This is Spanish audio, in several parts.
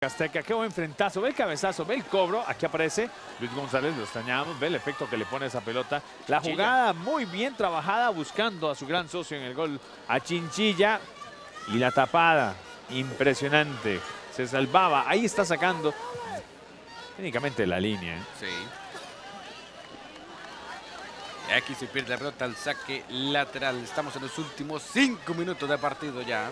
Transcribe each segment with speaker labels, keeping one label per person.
Speaker 1: Azteca, qué buen frentazo, ve el cabezazo, ve el cobro, aquí aparece Luis González, lo extrañamos, ve el efecto que le pone esa pelota, la jugada muy bien trabajada buscando a su gran socio en el gol, a Chinchilla, y la tapada, impresionante, se salvaba, ahí está sacando técnicamente la línea.
Speaker 2: Sí. Y aquí se pierde la pelota al saque lateral, estamos en los últimos 5 minutos de partido ya.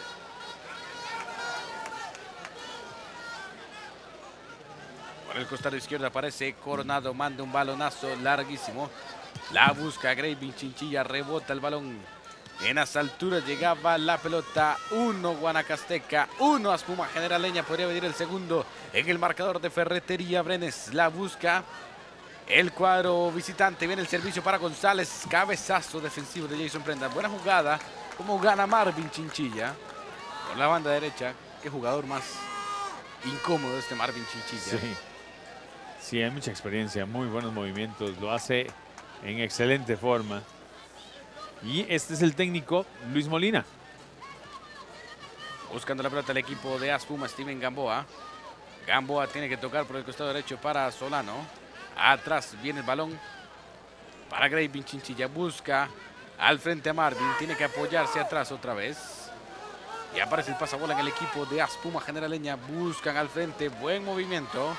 Speaker 2: Por el costado izquierdo aparece Coronado, manda un balonazo larguísimo. La busca Graving Chinchilla, rebota el balón. En las alturas llegaba la pelota. 1 Guanacasteca, 1 Aspuma Generaleña. Podría venir el segundo en el marcador de Ferretería Brenes. La busca el cuadro visitante. Viene el servicio para González. Cabezazo defensivo de Jason Prenda. Buena jugada. Como gana Marvin Chinchilla por la banda derecha. Qué jugador más incómodo este Marvin Chinchilla.
Speaker 1: Sí. Sí, hay mucha experiencia, muy buenos movimientos, lo hace en excelente forma. Y este es el técnico Luis Molina.
Speaker 2: Buscando la pelota el equipo de Aspuma, Steven Gamboa. Gamboa tiene que tocar por el costado derecho para Solano. Atrás viene el balón para Graving Chinchilla. Busca al frente a Marvin, tiene que apoyarse atrás otra vez. Y aparece el pasabola en el equipo de Aspuma Generaleña. Buscan al frente, buen movimiento.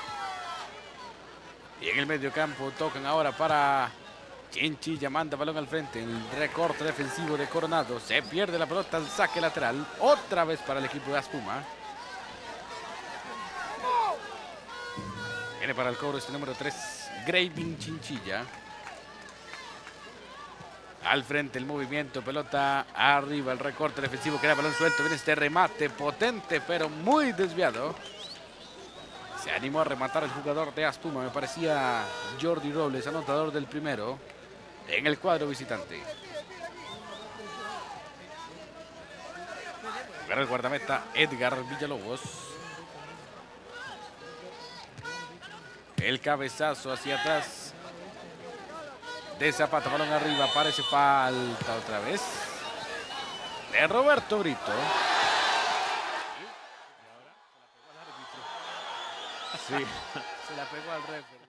Speaker 2: Y en el medio campo tocan ahora para Chinchilla, manda balón al frente. El recorte defensivo de Coronado. Se pierde la pelota al saque lateral. Otra vez para el equipo de Aspuma. Viene para el cobro este número 3, Graving Chinchilla. Al frente el movimiento, pelota arriba, el recorte defensivo, queda balón suelto. Viene este remate potente, pero muy desviado. Se animó a rematar el jugador de Aspuma. Me parecía Jordi Robles, anotador del primero en el cuadro visitante. Para el guardameta Edgar Villalobos. El cabezazo hacia atrás de Zapata, balón arriba, parece falta otra vez de Roberto Brito.
Speaker 1: Sí.
Speaker 2: Se la pegó al referee.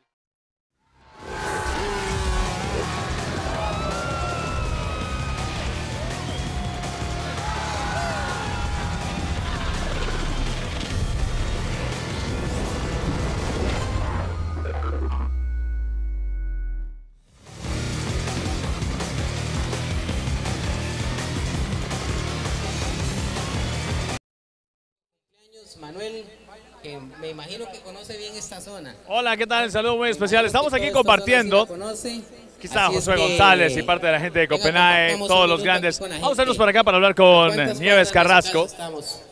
Speaker 3: Manuel, que me imagino que conoce bien esta zona.
Speaker 1: Hola, ¿qué tal? Un saludo muy especial. Estamos aquí compartiendo. Aquí está Josué González y parte de la gente de Copenhague, todos los grandes. Vamos a irnos por acá para hablar con Nieves Carrasco.
Speaker 3: Más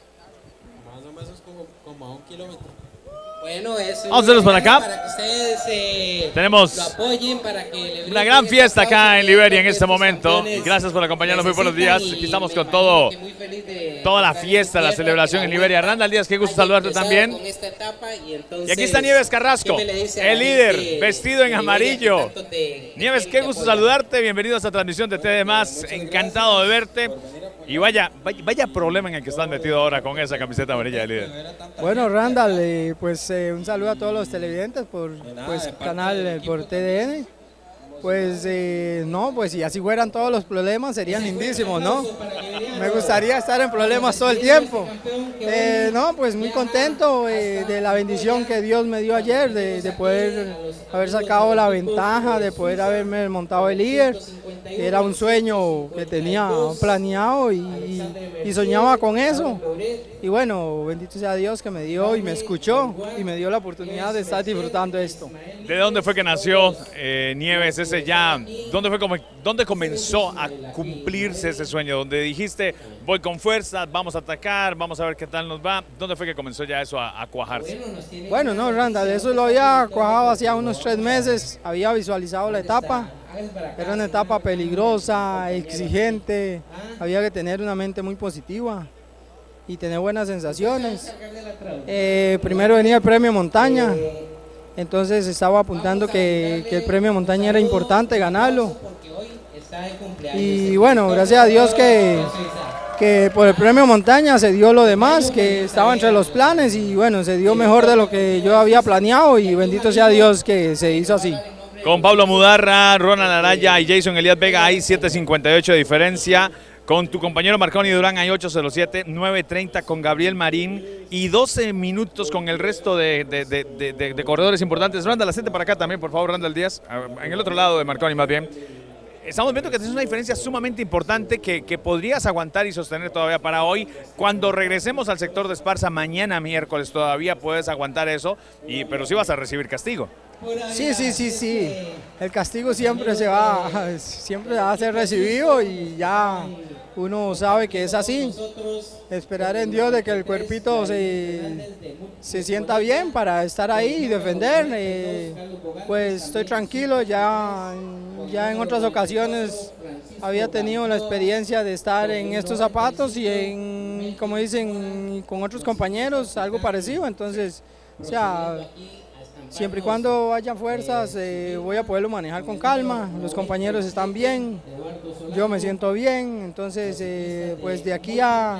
Speaker 3: o menos como a 1 kilómetro. Bueno, eso
Speaker 1: vamos a irnos por acá.
Speaker 3: Para que ustedes
Speaker 1: tenemos
Speaker 3: lo apoyen, para que
Speaker 1: una gran fiesta acá en Liberia en este momento. Y gracias por acompañarnos. Muy buenos días. Aquí estamos con toda la fiesta, la celebración en Liberia. Randall Díaz, qué gusto saludarte también. Y aquí está Nieves Carrasco, el líder, vestido en amarillo. Nieves, qué gusto saludarte. Bienvenido a esta transmisión de TD+. Encantado de verte. Y vaya problema en el que estás metido ahora con esa camiseta amarilla de líder.
Speaker 4: Bueno, Randall, pues un saludo a todos los televidentes por canal, por TDN. Pues no, pues si así fueran todos los problemas serían lindísimos, ¿no? Me gustaría estar en problemas todo el tiempo. No, pues muy contento de la bendición que Dios me dio ayer, de poder haber sacado la ventaja, de poder haberme montado el líder. Era un sueño que tenía planeado y soñaba con eso. Y bueno, bendito sea Dios que me dio y me escuchó y me dio la oportunidad de estar disfrutando esto.
Speaker 1: ¿De dónde fue que nació Nieves ese ya? ¿Dónde comenzó a cumplirse ese sueño? Donde dijiste, voy con fuerza, vamos a atacar, vamos a ver qué tal nos va. ¿Dónde fue que comenzó ya eso a cuajarse?
Speaker 4: Bueno, no, Randall, eso lo había cuajado hacía unos 3 meses. Había visualizado la etapa. Era una etapa peligrosa, exigente. Había que tener una mente muy positiva y tener buenas sensaciones. Primero venía el premio montaña. Entonces estaba apuntando que el premio montaña era importante ganarlo. Y bueno, gracias a Dios que que por el premio montaña se dio lo demás, que estaba entre los planes y bueno, se dio mejor de lo que yo había planeado y bendito sea Dios que se hizo así.
Speaker 1: Con Pablo Mudarra, Ronald Araya y Jason Elías Vega hay 7.58 de diferencia. Con tu compañero Marconi Durán hay 8.07, 9.30 con Gabriel Marín y 12 minutos con el resto de corredores importantes. Randall, acércate para acá también, por favor, Randall Díaz, en el otro lado de Marconi más bien. Estamos viendo que tienes una diferencia sumamente importante que podrías aguantar y sostener todavía para hoy. Cuando regresemos al sector de Esparza mañana miércoles todavía puedes aguantar eso, pero sí vas a recibir castigo.
Speaker 4: Sí. El castigo siempre va a ser recibido y ya uno sabe que es así. Esperar en Dios de que el cuerpito se sienta bien para estar ahí y defender. Pues estoy tranquilo, ya en otras ocasiones había tenido la experiencia de estar en estos zapatos y como dicen, con otros compañeros, algo parecido. Entonces, o sea, siempre y cuando haya fuerzas, voy a poderlo manejar con calma. Los compañeros están bien, yo me siento bien. Entonces, pues de aquí a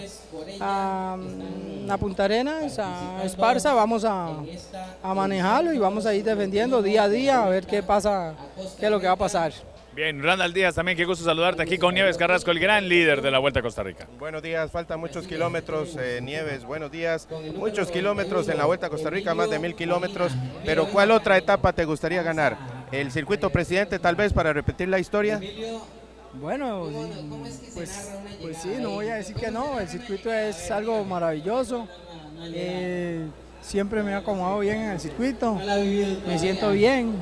Speaker 4: Punta Arenas, a Esparza, vamos a manejarlo y vamos a ir defendiendo día a día a ver qué pasa, qué es lo que va a pasar.
Speaker 1: Bien, Randall Díaz, también qué gusto saludarte aquí con Nieves Carrasco, el gran líder de la Vuelta a Costa Rica.
Speaker 5: Buenos días, faltan muchos kilómetros, Nieves, buenos días. Muchos kilómetros en la Vuelta a Costa Rica, más de 1000 kilómetros, pero ¿cuál otra etapa te gustaría ganar? ¿El circuito Presidente tal vez para repetir la historia?
Speaker 4: Bueno, pues sí, no voy a decir que no, el circuito es algo maravilloso. Siempre me he acomodado bien en el circuito, me siento bien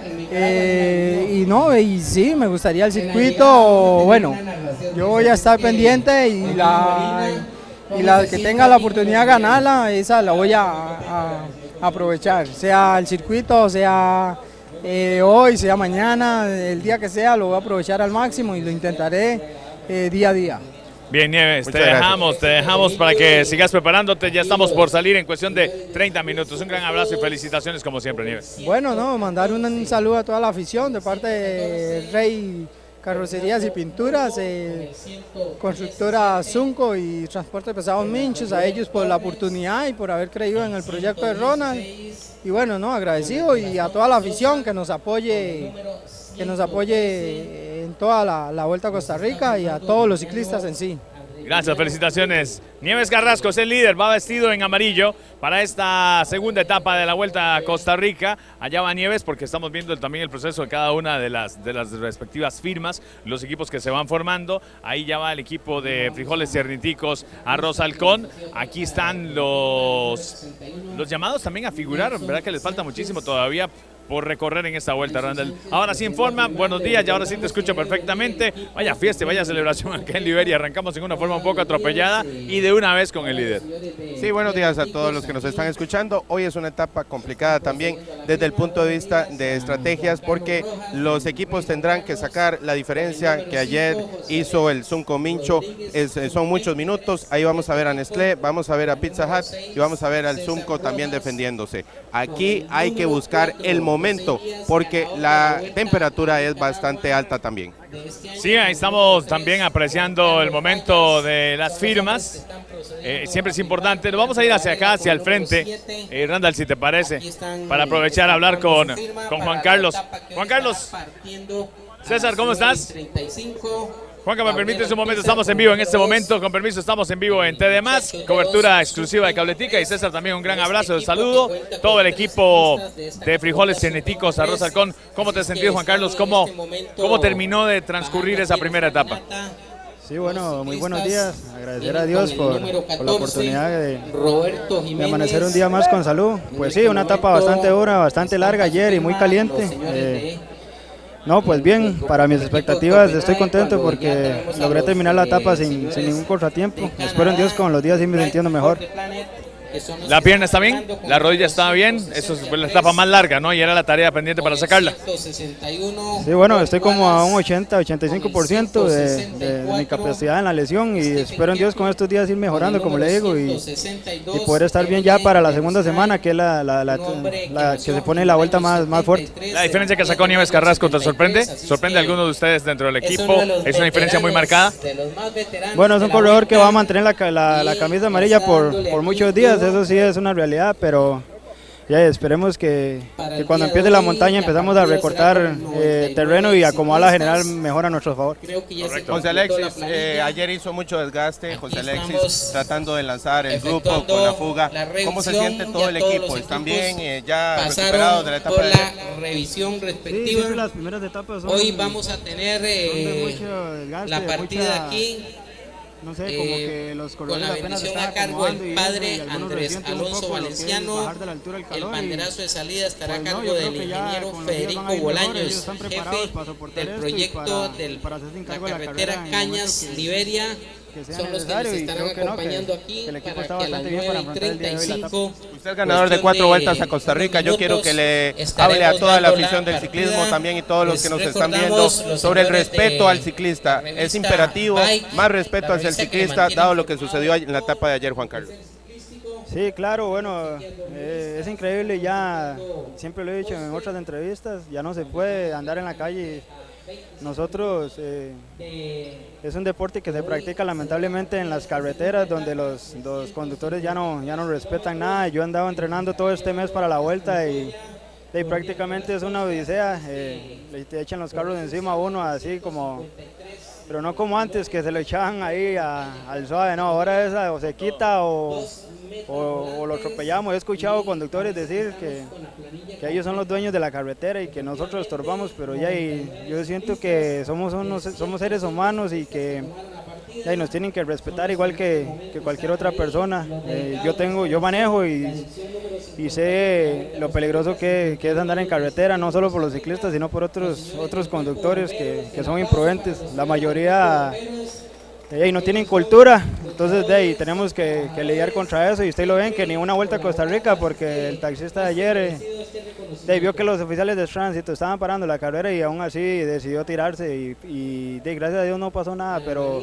Speaker 4: y sí, me gustaría el circuito. Bueno, yo voy a estar pendiente y la que tenga la oportunidad de ganarla, esa la voy a aprovechar, sea el circuito, sea hoy, sea mañana, el día que sea, lo voy a aprovechar al máximo y lo intentaré día a día.
Speaker 1: Bien, Nieves, te dejamos para que sigas preparándote. Ya estamos por salir en cuestión de 30 minutos. Un gran abrazo y felicitaciones como siempre, Nieves.
Speaker 4: Bueno, mandar un saludo a toda la afición de parte de Rey Carrocerías y Pinturas, Constructora Zunco y Transporte Pesados Minchos, a ellos por la oportunidad y por haber creído en el proyecto de Ronald. Y bueno, agradecido, y a toda la afición que nos apoye en toda la Vuelta a Costa Rica y a todos los ciclistas en sí.
Speaker 1: Gracias, felicitaciones. Nieves Carrasco es el líder, va vestido en amarillo para esta segunda etapa de la Vuelta a Costa Rica. Allá va Nieves porque estamos viendo también el proceso de cada una de las respectivas firmas, los equipos que se van formando. Ahí ya va el equipo de Frijoles Cerniticos, Arroz Halcón. Aquí están los llamados también a figurar, verdad que les falta muchísimo todavía por recorrer en esta vuelta, Randall. Ahora sí informa, buenos días, y ahora sí te escucho perfectamente. Vaya fiesta, vaya celebración acá en Liberia. Arrancamos en una forma un poco atropellada y de una vez con el líder.
Speaker 5: Sí, buenos días a todos los que nos están escuchando. Hoy es una etapa complicada también desde el punto de vista de estrategias, porque los equipos tendrán que sacar la diferencia que ayer hizo el Zunco Mincho. Son muchos minutos. Ahí vamos a ver a Nestlé, vamos a ver a Pizza Hut y vamos a ver al Zunco también defendiéndose. Aquí hay que buscar el momento porque la temperatura es bastante alta también.
Speaker 1: Sí, ahí estamos también apreciando el momento de las firmas. Siempre es importante. Nos vamos a ir hacia acá, hacia el frente, Randall, si te parece, para aprovechar a hablar con Juan Carlos. Juan Carlos, César, ¿cómo estás? Juanca, me permites un momento, estamos en vivo en este momento, con permiso, estamos en vivo en TD+, cobertura exclusiva de Cabletica, y César también un gran abrazo, de saludo, todo el equipo de Frijoles Cerniticos, Arroz Halcón. ¿Cómo te sentís, Juan Carlos? ¿Cómo terminó de transcurrir esa primera etapa?
Speaker 6: Sí, bueno, muy buenos días, agradecer a Dios por la oportunidad de amanecer un día más con salud. Pues sí, una etapa bastante dura, bastante larga ayer y muy caliente. No, pues bien, para mis expectativas estoy contento porque logré terminar la etapa sin ningún contratiempo. Espero en Dios con los días irme sintiendo mejor.
Speaker 1: ¿La pierna está bien? ¿La rodilla está bien? Eso es la etapa más larga, ¿no? Y era la tarea pendiente para sacarla.
Speaker 6: Sí, bueno, estoy como a un 80-85% de mi capacidad en la lesión y espero en Dios con estos días ir mejorando, como le digo, y poder estar bien ya para la segunda semana, que es la que se pone la vuelta más fuerte.
Speaker 1: La diferencia que sacó Nieves Carrasco, ¿te sorprende? ¿Sorprende a alguno de ustedes dentro del equipo? ¿Es una diferencia muy marcada?
Speaker 6: Bueno, es un corredor que va a mantener la camisa amarilla por muchos días, eso sí es una realidad, pero ya esperemos que cuando empiece la montaña empezamos a recortar terreno y acomodar la general mejor a nuestro favor.
Speaker 5: José Alexis, ayer hizo mucho desgaste, José Alexis tratando de lanzar el grupo con la fuga. ¿Cómo se siente todo el equipo? ¿Están bien ya recuperados de la etapa de ayer?
Speaker 3: Revisión respectiva.
Speaker 6: Sí, las primeras etapas
Speaker 3: hoy vamos a tener la partida aquí.
Speaker 6: No sé, como que los
Speaker 3: con la bendición a cargo del padre Andrés Alonso Valenciano. El banderazo de salida estará a cargo del ingeniero Federico Bolaños, jefe del proyecto de la carretera Cañas Liberia. Son los que nos estarán acompañando aquí para que a las 9:35.
Speaker 5: Usted es ganador de 4 vueltas a Costa Rica. Yo quiero que le hable a toda la afición del ciclismo también y todos los que nos están viendo sobre el respeto al ciclista. Es imperativo, más respeto hacia el ciclista, dado lo que sucedió en la etapa de ayer, Juan Carlos.
Speaker 6: Sí, claro, bueno, es increíble, ya siempre lo he dicho en otras entrevistas, ya no se puede andar en la calle. Nosotros, es un deporte que se practica lamentablemente en las carreteras donde los conductores ya no respetan nada. Yo he andado entrenando todo este mes para la vuelta y prácticamente es una odisea, te echan los carros encima a uno así como, pero no como antes que se lo echaban ahí al suave, no, ahora esa o se quita o lo atropellamos. He escuchado conductores decir que ellos son los dueños de la carretera y que nosotros estorbamos, pero ya yo siento que somos seres humanos y que nos tienen que respetar igual que cualquier otra persona. Yo manejo y sé lo peligroso que es andar en carretera, no solo por los ciclistas, sino por otros conductores que son imprudentes. La mayoría no tienen cultura, entonces tenemos que lidiar contra eso, y ustedes lo ven que ni una vuelta a Costa Rica porque el taxista de ayer vio que los oficiales de tránsito estaban parando la carrera y aún así decidió tirarse y gracias a Dios no pasó nada, pero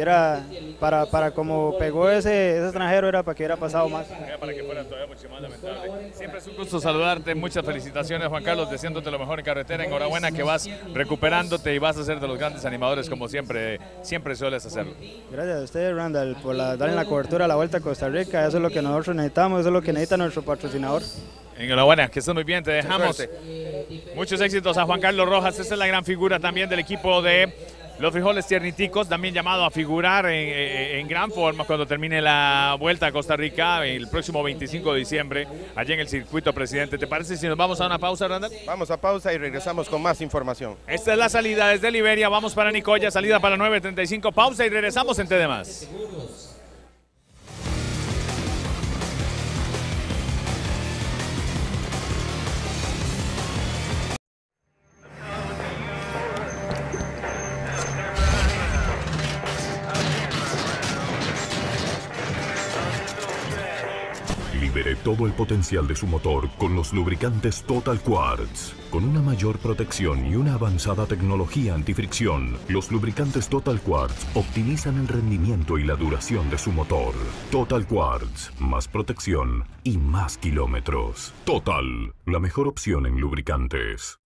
Speaker 6: para como pegó ese extranjero era para que hubiera pasado más.
Speaker 1: Para que fuera todavía mucho más lamentable. Siempre es un gusto saludarte, muchas felicitaciones Juan Carlos, deseándote lo mejor en carretera, enhorabuena que vas recuperándote y vas a ser de los grandes animadores como siempre sueles hacerlo.
Speaker 6: Gracias a usted, Randall, por darle la cobertura a la Vuelta a Costa Rica. Eso es lo que nosotros necesitamos, eso es lo que necesita nuestro patrocinador.
Speaker 1: Enhorabuena, que estés muy bien, te dejamos. Muchos éxitos a Juan Carlos Rojas, esta es la gran figura también del equipo de los Frijoles Tierniticos, también llamado a figurar en gran forma cuando termine la Vuelta a Costa Rica el próximo 25 de diciembre, allí en el circuito Presidente. ¿Te parece si nos vamos a una pausa, Randall?
Speaker 5: Vamos a pausa y regresamos con más información.
Speaker 1: Esta es la salida desde Liberia, vamos para Nicoya, salida para 9:35, pausa y regresamos en TDMás.
Speaker 7: Libere todo el potencial de su motor con los lubricantes Total Quartz. Con una mayor protección y una avanzada tecnología antifricción, los lubricantes Total Quartz optimizan el rendimiento y la duración de su motor. Total Quartz, más protección y más kilómetros. Total, la mejor opción en lubricantes.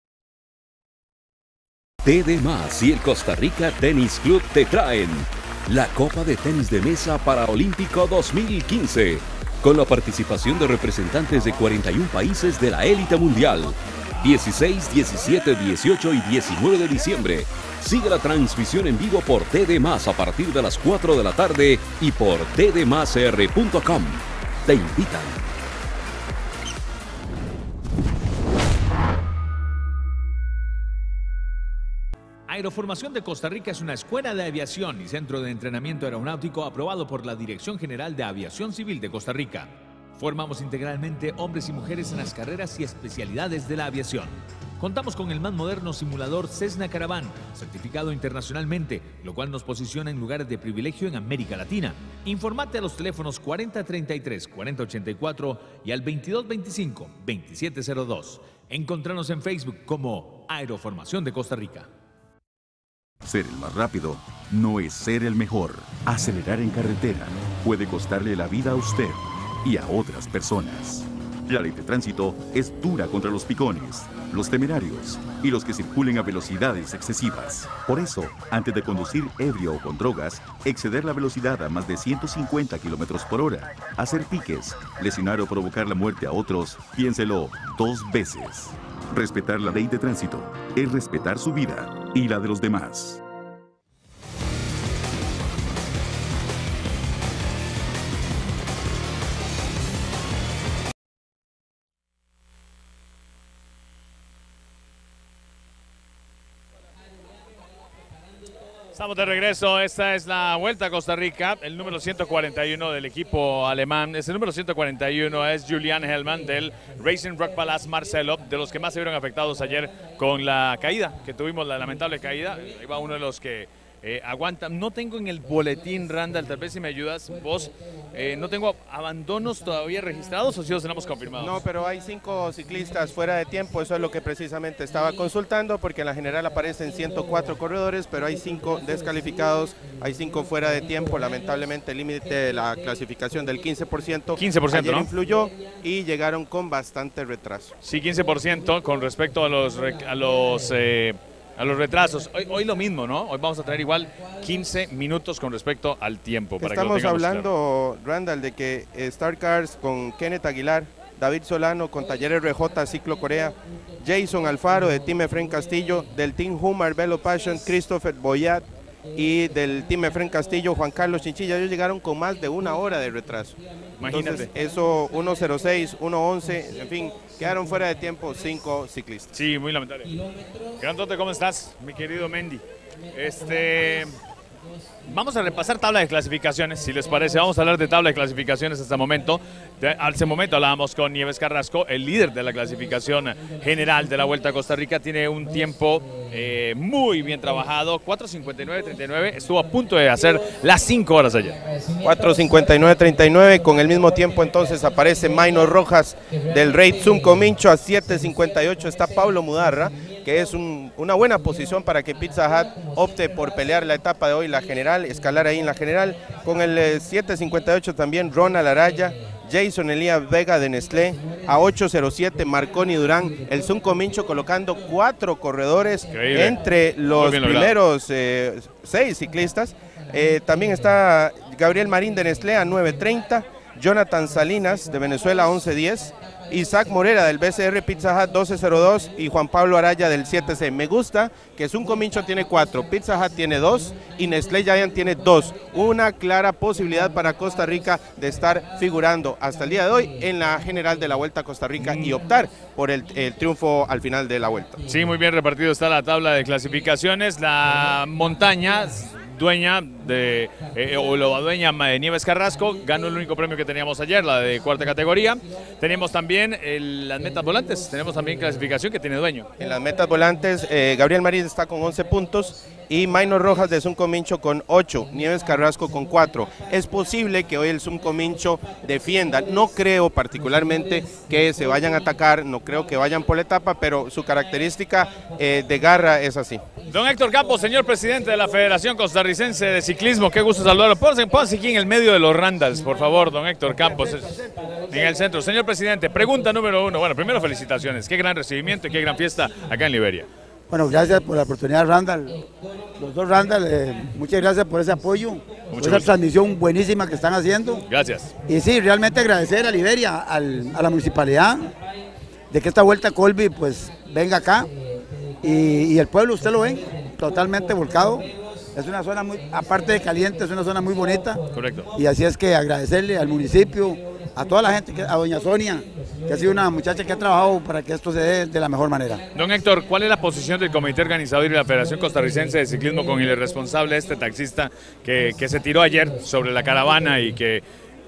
Speaker 8: TDMás y el Costa Rica Tenis Club te traen la Copa de Tenis de Mesa Paraolímpico 2015. Con la participación de representantes de 41 países de la élite mundial. 16, 17, 18 y 19 de diciembre. Sigue la transmisión en vivo por TDMás a partir de las 4 de la tarde y por tdmasr.com. Te invitan.
Speaker 1: Aeroformación de Costa Rica es una escuela de aviación y centro de entrenamiento aeronáutico aprobado por la Dirección General de Aviación Civil de Costa Rica. Formamos integralmente hombres y mujeres en las carreras y especialidades de la aviación.
Speaker 9: Contamos con el más moderno simulador Cessna Caravan, certificado internacionalmente, lo cual nos posiciona en lugares de privilegio en América Latina. Informate a los teléfonos 4033, 4084 y al 2225, 2702. Encontranos en Facebook como Aeroformación de Costa Rica.
Speaker 10: Ser el más rápido no es ser el mejor. Acelerar en carretera puede costarle la vida a usted y a otras personas. La ley de tránsito es dura contra los picones, los temerarios y los que circulen a velocidades excesivas. Por eso, antes de conducir ebrio o con drogas, exceder la velocidad a más de 150 km/h, hacer piques, lesionar o provocar la muerte a otros, piénselo 2 veces. Respetar la ley de tránsito es respetar su vida y la de los demás.
Speaker 1: Estamos de regreso, esta es la Vuelta a Costa Rica, el número 141 del equipo alemán. Ese número 141 es Julian Hellmann del Racing Rock Palace Marcelo, de los que más se vieron afectados ayer con la caída, que tuvimos la lamentable caída. Ahí va uno de los que aguanta. No tengo en el boletín, Randall, tal vez si me ayudas vos, no tengo abandonos todavía registrados, o si los tenemos confirmados.
Speaker 5: No, pero hay 5 ciclistas fuera de tiempo, eso es lo que precisamente estaba consultando, porque en la general aparecen 104 corredores, pero hay 5 descalificados, hay 5 fuera de tiempo. Lamentablemente el límite de la clasificación del 15%,
Speaker 1: 15%,
Speaker 5: ayer
Speaker 1: ¿no?
Speaker 5: influyó y llegaron con bastante retraso.
Speaker 1: Sí, 15% con respecto a los retrasos. Hoy lo mismo, ¿no? Hoy vamos a tener igual 15 minutos con respecto al tiempo. Para
Speaker 5: Estamos
Speaker 1: que lo
Speaker 5: hablando, claro, Randall, de que Star Cars con Kenneth Aguilar, David Solano con Talleres RJ Ciclo Corea, Jason Alfaro de Team Efren Castillo, del Team Humar Velo Passion, Christopher Boyat, y del Team Efren Castillo, Juan Carlos Chinchilla. Ellos llegaron con más de 1 hora de retraso.
Speaker 1: Imagínate.
Speaker 5: Entonces, eso, 1:06, 1:11, en fin, quedaron fuera de tiempo 5 ciclistas.
Speaker 1: Sí, muy lamentable. Grandote, ¿cómo estás, mi querido Mendy? Vamos a repasar tabla de clasificaciones, si les parece. Vamos a hablar de tabla de clasificaciones hasta el momento. Hace momento hablábamos con Nieves Carrasco, el líder de la clasificación general de la Vuelta a Costa Rica. Tiene un tiempo muy bien trabajado, 4:59:39. Estuvo a punto de hacer las 5 horas ayer.
Speaker 5: 4:59:39. Con el mismo tiempo entonces aparece Maynor Rojas del Rey Zumco Mincho. A 7:58 está Pablo Mudarra, que es una buena posición para que Pizza Hut opte por pelear la etapa de hoy, la general, escalar ahí en la general. Con el 7:58 también Ronald Araya, Jason Elías Vega de Nestlé. A 8:07 Marconi Durán, el Zumco Mincho colocando 4 corredores. Increíble. Entre los primeros 6 ciclistas. También está Gabriel Marín de Nestlé a 9:30, Jonathan Salinas de Venezuela a 11:10, Isaac Morera del BCR Pizza Hut 12:02 y Juan Pablo Araya del 7C. Me gusta que Zumco Mincho tiene 4, Pizza Hut tiene 2 y Nestlé Giant tiene 2. Una clara posibilidad para Costa Rica de estar figurando hasta el día de hoy en la general de la Vuelta a Costa Rica y optar por el triunfo al final de la Vuelta.
Speaker 1: Sí, muy bien repartido está la tabla de clasificaciones. La montaña dueña de dueña de Nieves Carrasco ganó el único premio que teníamos ayer, la de cuarta categoría. Tenemos también las metas volantes, tenemos también clasificación que tiene dueño.
Speaker 5: En las metas volantes, Gabriel Marín está con 11 puntos y Maynor Rojas de Zumco Mincho con 8, Nieves Carrasco con 4. Es posible que hoy el Zumco Mincho defienda, no creo particularmente que se vayan a atacar, no creo que vayan por la etapa, pero su característica de garra es así.
Speaker 1: Don Héctor Campos, señor presidente de la Federación Costarricense de Ciclismo, qué gusto saludarlo. Pónganse aquí en el medio de los Randalls, por favor, don Héctor Campos, en el centro. Señor presidente, pregunta número 1. Bueno, primero felicitaciones, qué gran recibimiento y qué gran fiesta acá en Liberia.
Speaker 11: Bueno, gracias por la oportunidad, Randall. Los dos Randall, muchas gracias por ese apoyo, por esa transmisión buenísima que están haciendo.
Speaker 1: Gracias.
Speaker 11: Y sí, realmente agradecer a Liberia, a la municipalidad, de que esta vuelta a Colby pues venga acá. Y el pueblo, usted lo ve, totalmente volcado. Es una zona muy, aparte de caliente, es una zona muy bonita.
Speaker 1: Correcto.
Speaker 11: Y así es que agradecerle al municipio, a toda la gente, a doña Sonia, que ha sido una muchacha que ha trabajado para que esto se dé de la mejor manera.
Speaker 1: Don Héctor, ¿cuál es la posición del comité organizador y de la Federación Costarricense de Ciclismo con el responsable, este taxista que se tiró ayer sobre la caravana y que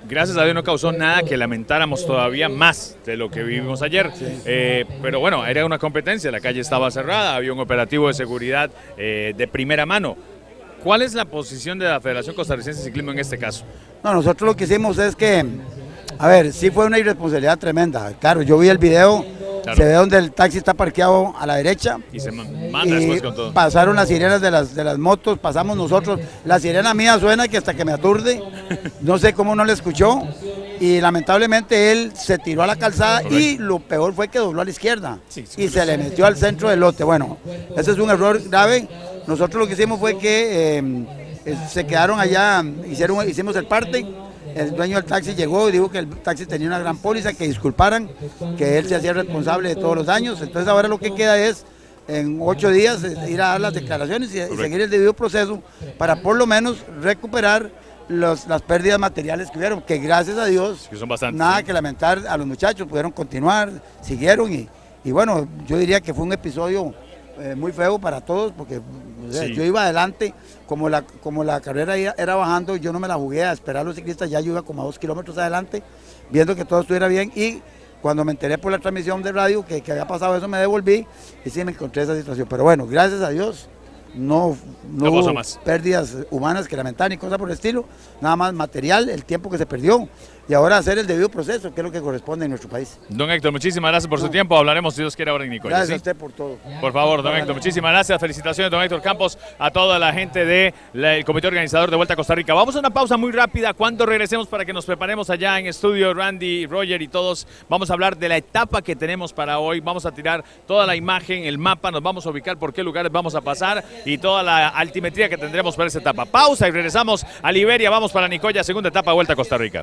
Speaker 1: gracias a Dios no causó nada que lamentáramos todavía más de lo que vivimos ayer. Pero bueno, era una competencia, la calle estaba cerrada, había un operativo de seguridad de primera mano. ¿Cuál es la posición de la Federación Costarricense de Ciclismo en este caso?
Speaker 11: No, nosotros lo que hicimos es que, a ver, sí fue una irresponsabilidad tremenda. Claro, yo vi el video, claro. Se ve donde el taxi está parqueado a la derecha.
Speaker 1: Y se manda después con todo.
Speaker 11: Pasaron las sirenas de las motos, pasamos nosotros. La sirena mía suena que hasta que me aturde. No sé cómo no le escuchó. Y lamentablemente él se tiró a la calzada. Correcto. Y lo peor fue que dobló a la izquierda. Sí, y se le metió al centro del lote. Bueno, ese es un error grave. Nosotros lo que hicimos fue que se quedaron allá, hicimos el parte. El dueño del taxi llegó y dijo que el taxi tenía una gran póliza, que disculparan, que él se hacía responsable de todos los daños. Entonces ahora lo que queda es, en 8 días, ir a dar las declaraciones y seguir el debido proceso para por lo menos recuperar las pérdidas materiales que hubieron, que gracias a Dios,
Speaker 1: que son bastantes,
Speaker 11: nada que lamentar a los muchachos, pudieron continuar, siguieron y bueno, yo diría que fue un episodio muy feo para todos, porque sí. Yo iba adelante, como la carrera era bajando, yo no me la jugué a esperar a los ciclistas, ya yo iba como a 2 kilómetros adelante, viendo que todo estuviera bien, y cuando me enteré por la transmisión de radio que había pasado eso, me devolví y sí me encontré esa situación. Pero bueno, gracias a Dios, no hubo más pérdidas humanas que lamentar ni cosas por el estilo, nada más material, el tiempo que se perdió. Y ahora hacer el debido proceso, que es lo que corresponde en nuestro país.
Speaker 1: Don Héctor, muchísimas gracias por su tiempo. Hablaremos, si Dios quiere, ahora en Nicoya.
Speaker 11: Gracias a usted por todo.
Speaker 1: Por favor, don Héctor, muchísimas gracias. Felicitaciones, don Héctor Campos, a toda la gente del comité organizador de Vuelta a Costa Rica. Vamos a una pausa muy rápida. Cuando regresemos, para que nos preparemos allá en estudio, Randy, Roger y todos, vamos a hablar de la etapa que tenemos para hoy. Vamos a tirar toda la imagen, el mapa, nos vamos a ubicar por qué lugares vamos a pasar y toda la altimetría que tendremos para esa etapa. Pausa y regresamos a Liberia. Vamos para Nicoya, segunda etapa, Vuelta a Costa Rica.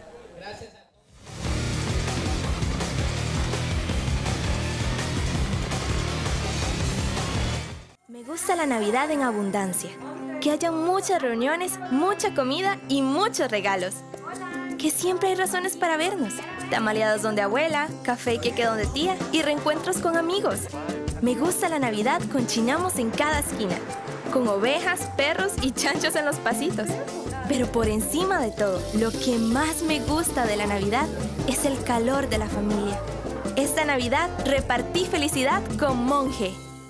Speaker 12: Me gusta la Navidad en abundancia, que haya muchas reuniones, mucha comida y muchos regalos. Que siempre hay razones para vernos, tamaleados donde abuela, café y queque donde tía y reencuentros con amigos. Me gusta la Navidad con chinamos en cada esquina, con ovejas, perros y chanchos en los pasitos. Pero por encima de todo, lo que más me gusta de la Navidad es el calor de la familia. Esta Navidad repartí felicidad con Monje.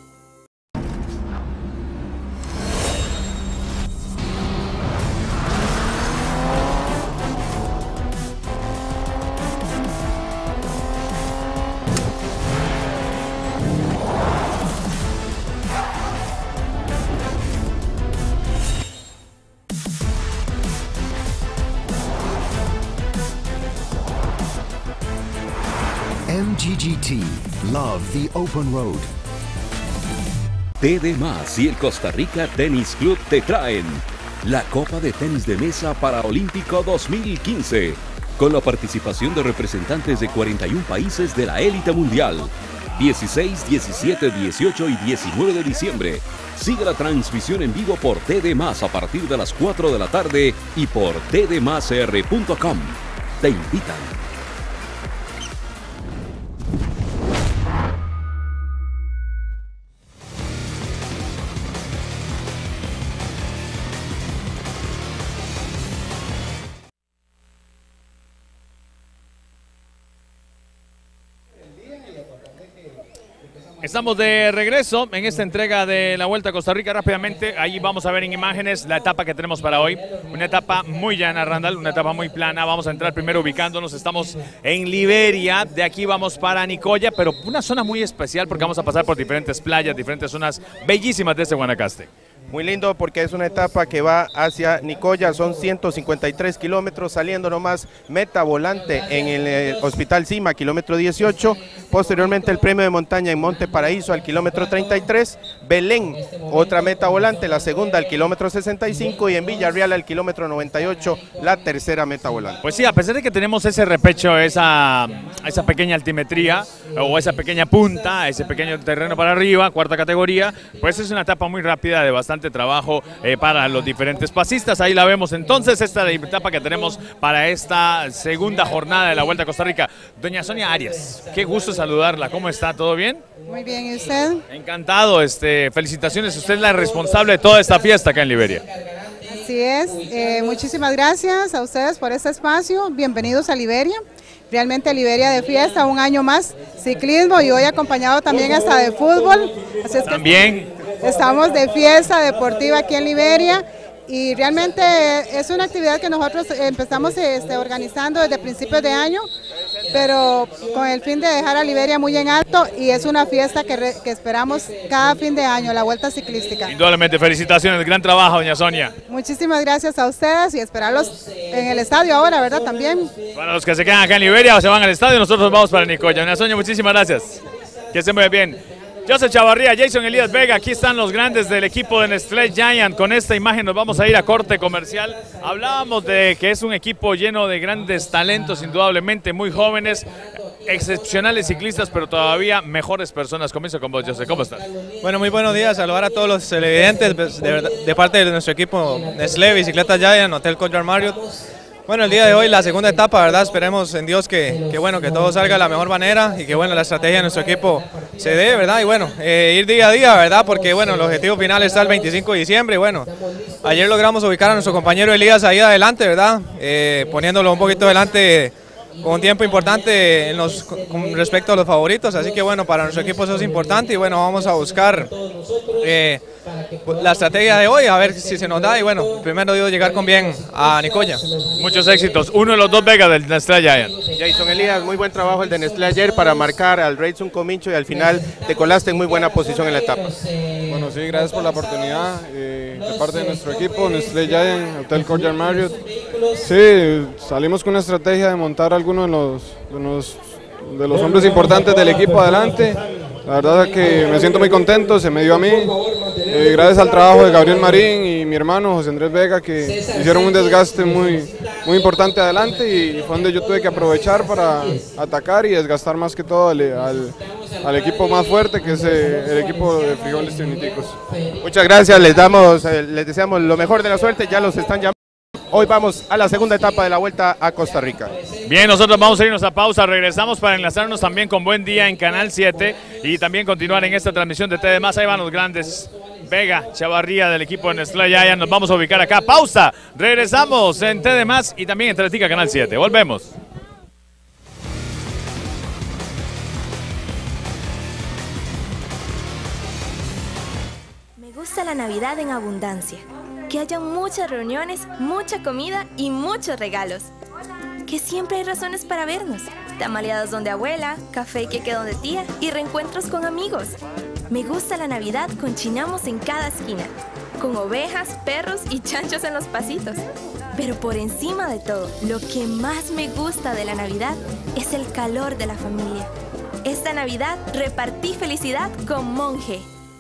Speaker 13: MGGT, love the open road.
Speaker 8: TD Más y el Costa Rica Tenis Club te traen la Copa de Tenis de Mesa Paraolímpico 2015, con la participación de representantes de 41 países de la élite mundial. 16, 17, 18 y 19 de diciembre. Sigue la transmisión en vivo por TD Más a partir de las 4 de la tarde y por tdmasr.com. Te invitan.
Speaker 1: Estamos de regreso en esta entrega de la Vuelta a Costa Rica. Rápidamente, ahí vamos a ver en imágenes la etapa que tenemos para hoy. Una etapa muy llana, Randall, una etapa muy plana. Vamos a entrar primero ubicándonos. Estamos en Liberia, de aquí vamos para Nicoya, pero una zona muy especial porque vamos a pasar por diferentes playas, diferentes zonas bellísimas de este Guanacaste.
Speaker 5: Muy lindo porque es una etapa que va hacia Nicoya, son 153 kilómetros, saliendo nomás meta volante en el Hospital Cima, kilómetro 18, posteriormente el premio de montaña en Monte Paraíso al kilómetro 33, Belén, otra meta volante, la segunda al kilómetro 65 y en Villarreal al kilómetro 98, la tercera meta volante.
Speaker 1: Pues sí, a pesar de que tenemos ese repecho, esa pequeña altimetría o esa pequeña punta, ese pequeño terreno para arriba, cuarta categoría, pues es una etapa muy rápida de bastante trabajo para los diferentes pasistas. Ahí la vemos entonces, esta etapa que tenemos para esta segunda jornada de la Vuelta a Costa Rica. Doña Sonia Arias, qué gusto saludarla, ¿cómo está? ¿Todo bien?
Speaker 14: Muy bien, ¿y usted?
Speaker 1: Encantado, felicitaciones, usted es la responsable de toda esta fiesta acá en Liberia.
Speaker 14: Así es, muchísimas gracias a ustedes por este espacio, bienvenidos a Liberia. Realmente Liberia de fiesta, un año más, ciclismo y hoy acompañado también hasta de fútbol. Así es que
Speaker 1: también
Speaker 14: estamos de fiesta deportiva aquí en Liberia y realmente es una actividad que nosotros empezamos organizando desde principios de año, pero con el fin de dejar a Liberia muy en alto y es una fiesta que esperamos cada fin de año, la Vuelta Ciclística.
Speaker 1: Indudablemente, felicitaciones, gran trabajo, doña Sonia.
Speaker 14: Muchísimas gracias a ustedes y esperarlos en el estadio ahora, ¿verdad? También.
Speaker 1: Para los que se quedan acá en Liberia o se van al estadio, nosotros vamos para Nicoya. Doña Sonia, muchísimas gracias. Que estén muy bien. Joseph Chavarría, Jason Elías Vega, aquí están los grandes del equipo de Nestlé Giant. Con esta imagen nos vamos a ir a corte comercial. Hablábamos de que es un equipo lleno de grandes talentos, indudablemente muy jóvenes, excepcionales ciclistas, pero todavía mejores personas. Comienzo con vos, Joseph, ¿cómo estás?
Speaker 15: Bueno, muy buenos días, saludar a todos los televidentes de parte de nuestro equipo Nestlé Bicicleta Giant, Hotel Courtyard Marriott. Bueno, el día de hoy la segunda etapa, ¿verdad? Esperemos en Dios que todo salga de la mejor manera y que bueno, la estrategia de nuestro equipo se dé, ¿verdad? Y bueno, ir día a día, ¿verdad? Porque bueno, el objetivo final está el 25 de diciembre y bueno, ayer logramos ubicar a nuestro compañero Elías ahí adelante, ¿verdad? Poniéndolo un poquito adelante con un tiempo importante con respecto a los favoritos, así que bueno, para nuestro equipo eso es importante y bueno, vamos a buscar la estrategia de hoy, a ver si se nos da y bueno, primero digo llegar con bien a Nicoya.
Speaker 1: Muchos éxitos, uno de los dos Vegas del Nestlé Giant.
Speaker 5: Jason Elías, muy buen trabajo el de Nestlé ayer para marcar al Rayson Comincho y al final te colaste en muy buena posición en la etapa.
Speaker 16: Bueno, sí, gracias por la oportunidad de parte de nuestro equipo, Nestlé Giant, Hotel Courtyard Marriott. Sí, salimos con una estrategia de montar algunos de los hombres importantes del equipo adelante. La verdad es que me siento muy contento, se me dio a mí, gracias al trabajo de Gabriel Marín y mi hermano José Andrés Vega, que hicieron un desgaste muy importante adelante y fue donde yo tuve que aprovechar para atacar y desgastar más que todo al equipo más fuerte, que es el equipo de Frijoles Triniticos.
Speaker 5: Muchas gracias, les deseamos lo mejor de la suerte, ya los están llamando. Hoy vamos a la segunda etapa de la Vuelta a Costa Rica.
Speaker 1: Bien, nosotros vamos a irnos a pausa, regresamos para enlazarnos también con Buen Día en Canal 7 y también continuar en esta transmisión de TD+. Ahí van los grandes, Vega, Chavarría del equipo de Nestlé Giant. Nos vamos a ubicar acá, pausa, regresamos en TD+, y también en Teletica Canal 7. Volvemos.
Speaker 12: Me gusta la Navidad en abundancia. Que haya muchas reuniones, mucha comida y muchos regalos. Que siempre hay razones para vernos. Tamaleadas donde abuela, café y queque donde tía y reencuentros con amigos. Me gusta la Navidad con chinamos en cada esquina. Con ovejas, perros y chanchos en los pasitos. Pero por encima de todo, lo que más me gusta de la Navidad es el calor de la familia. Esta Navidad repartí felicidad con Monje.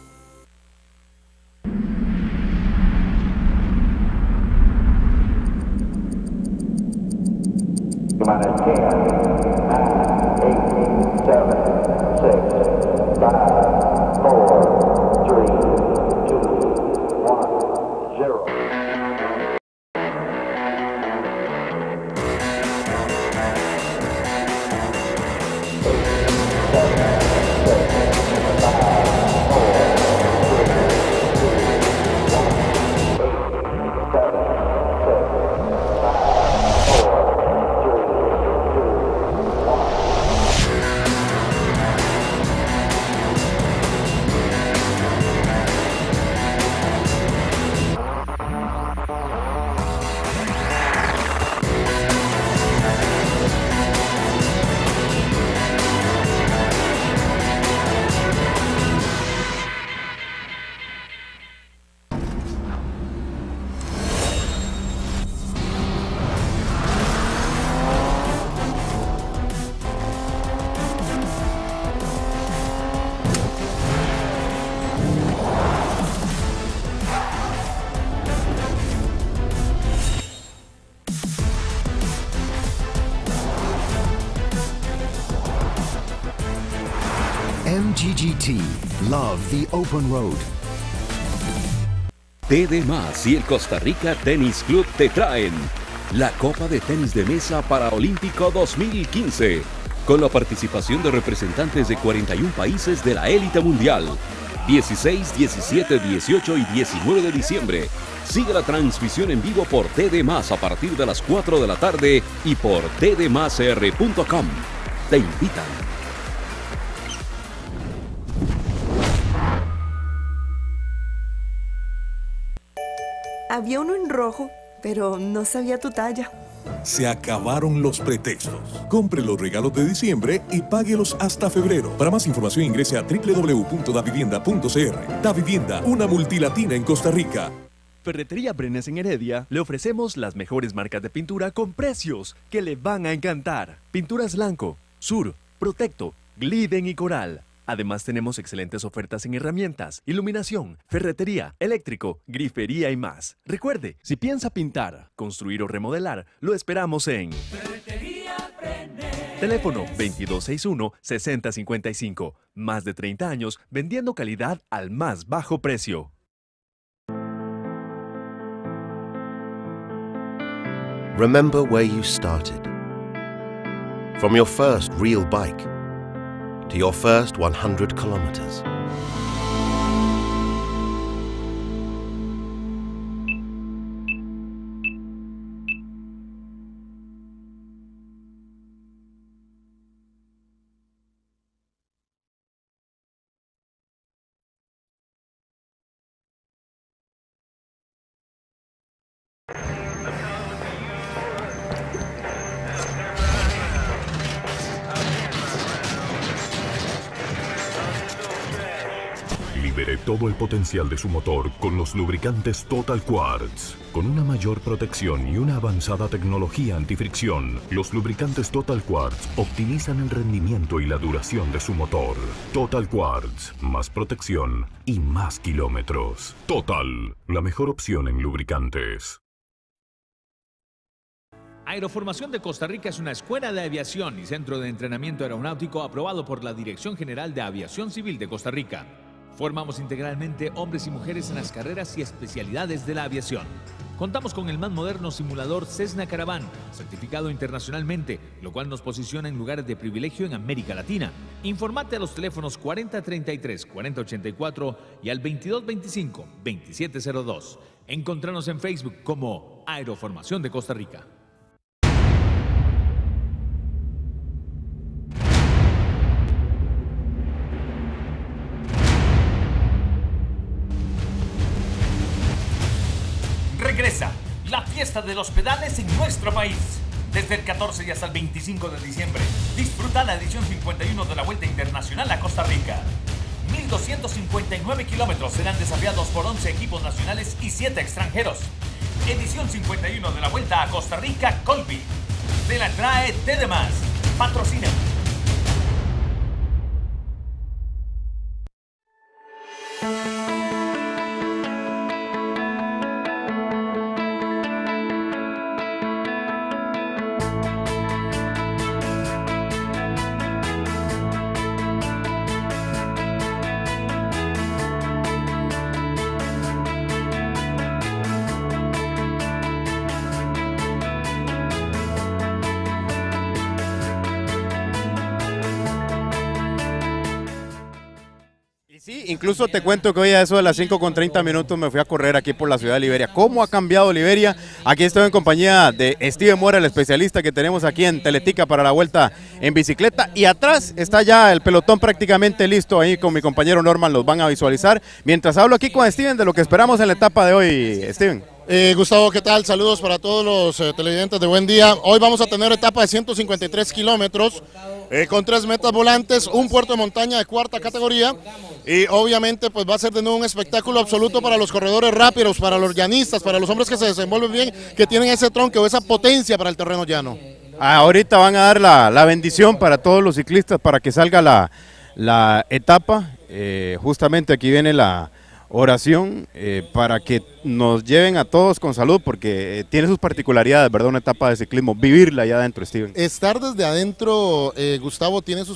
Speaker 13: MGGT, love the open road.
Speaker 8: TD+ y el Costa Rica Tenis Club te traen la Copa de Tenis de Mesa Paraolímpico 2015, con la participación de representantes de 41 países de la élite mundial. 16, 17, 18 y 19 de diciembre. Sigue la transmisión en vivo por TD+ a partir de las 4 de la tarde y por tdmasr.com. Te invitan.
Speaker 17: Había uno en rojo, pero no sabía tu talla.
Speaker 18: Se acabaron los pretextos. Compre los regalos de diciembre y páguelos hasta febrero. Para más información ingrese a www.davivienda.cr. Davivienda, una multilatina en Costa Rica.
Speaker 19: Ferretería Brenes en Heredia le ofrecemos las mejores marcas de pintura con precios que le van a encantar. Pinturas Blanco, Sur, Protecto, Gliden y Coral. Además tenemos excelentes ofertas en herramientas, iluminación, ferretería, eléctrico, grifería y más. Recuerde, si piensa pintar, construir o remodelar, lo esperamos en Ferretería Brenes. Teléfono 2261-6055. Más de 30 años vendiendo calidad al más bajo precio.
Speaker 20: Remember where you started. From your first real bike to your first 100 kilometers.
Speaker 7: Libere todo el potencial de su motor con los lubricantes Total Quartz. Con una mayor protección y una avanzada tecnología antifricción, los lubricantes Total Quartz optimizan el rendimiento y la duración de su motor. Total Quartz, más protección y más kilómetros. Total, la mejor opción en lubricantes.
Speaker 9: Aeroformación de Costa Rica es una escuela de aviación y centro de entrenamiento aeronáutico aprobado por la Dirección General de Aviación Civil de Costa Rica. Formamos integralmente hombres y mujeres en las carreras y especialidades de la aviación. Contamos con el más moderno simulador Cessna Caravan, certificado internacionalmente, lo cual nos posiciona en lugares de privilegio en América Latina. Informate a los teléfonos 4033-4084 y al 2225-2702. Encontranos en Facebook como Aeroformación de Costa Rica.
Speaker 21: Regresa la fiesta de los pedales en nuestro país. Desde el 14 y hasta el 25 de diciembre, disfruta la edición 51 de la Vuelta Internacional a Costa Rica. 1.259 kilómetros serán desafiados por 11 equipos nacionales y 7 extranjeros. Edición 51 de la Vuelta a Costa Rica, Colby. Te la trae TD+. Patrocina.
Speaker 5: Sí, incluso te cuento que hoy a eso de las 5:30 me fui a correr aquí por la ciudad de Liberia. ¿Cómo ha cambiado Liberia? Aquí estoy en compañía de Steven Mora, el especialista que tenemos aquí en Teletica para la vuelta en bicicleta. Y atrás está ya el pelotón prácticamente listo, ahí con mi compañero Norman los van a visualizar. Mientras hablo aquí con Steven de lo que esperamos en la etapa de hoy, Steven.
Speaker 22: Gustavo, ¿qué tal? Saludos para todos los televidentes de Buen Día. Hoy vamos a tener etapa de 153 kilómetros con 3 metas volantes, un puerto de montaña de 4ª categoría y obviamente pues va a ser de nuevo un espectáculo absoluto para los corredores rápidos, para los llanistas, para los hombres que se desenvuelven bien, que tienen ese tronque o esa potencia para el terreno llano.
Speaker 5: Ahorita van a dar la bendición para todos los ciclistas para que salga la etapa. Justamente aquí viene la oración para que
Speaker 2: nos lleven a todos con salud, porque tiene sus particularidades, ¿verdad? Una etapa de ciclismo, vivirla allá adentro, Steven.
Speaker 22: Estar desde adentro, Gustavo, tiene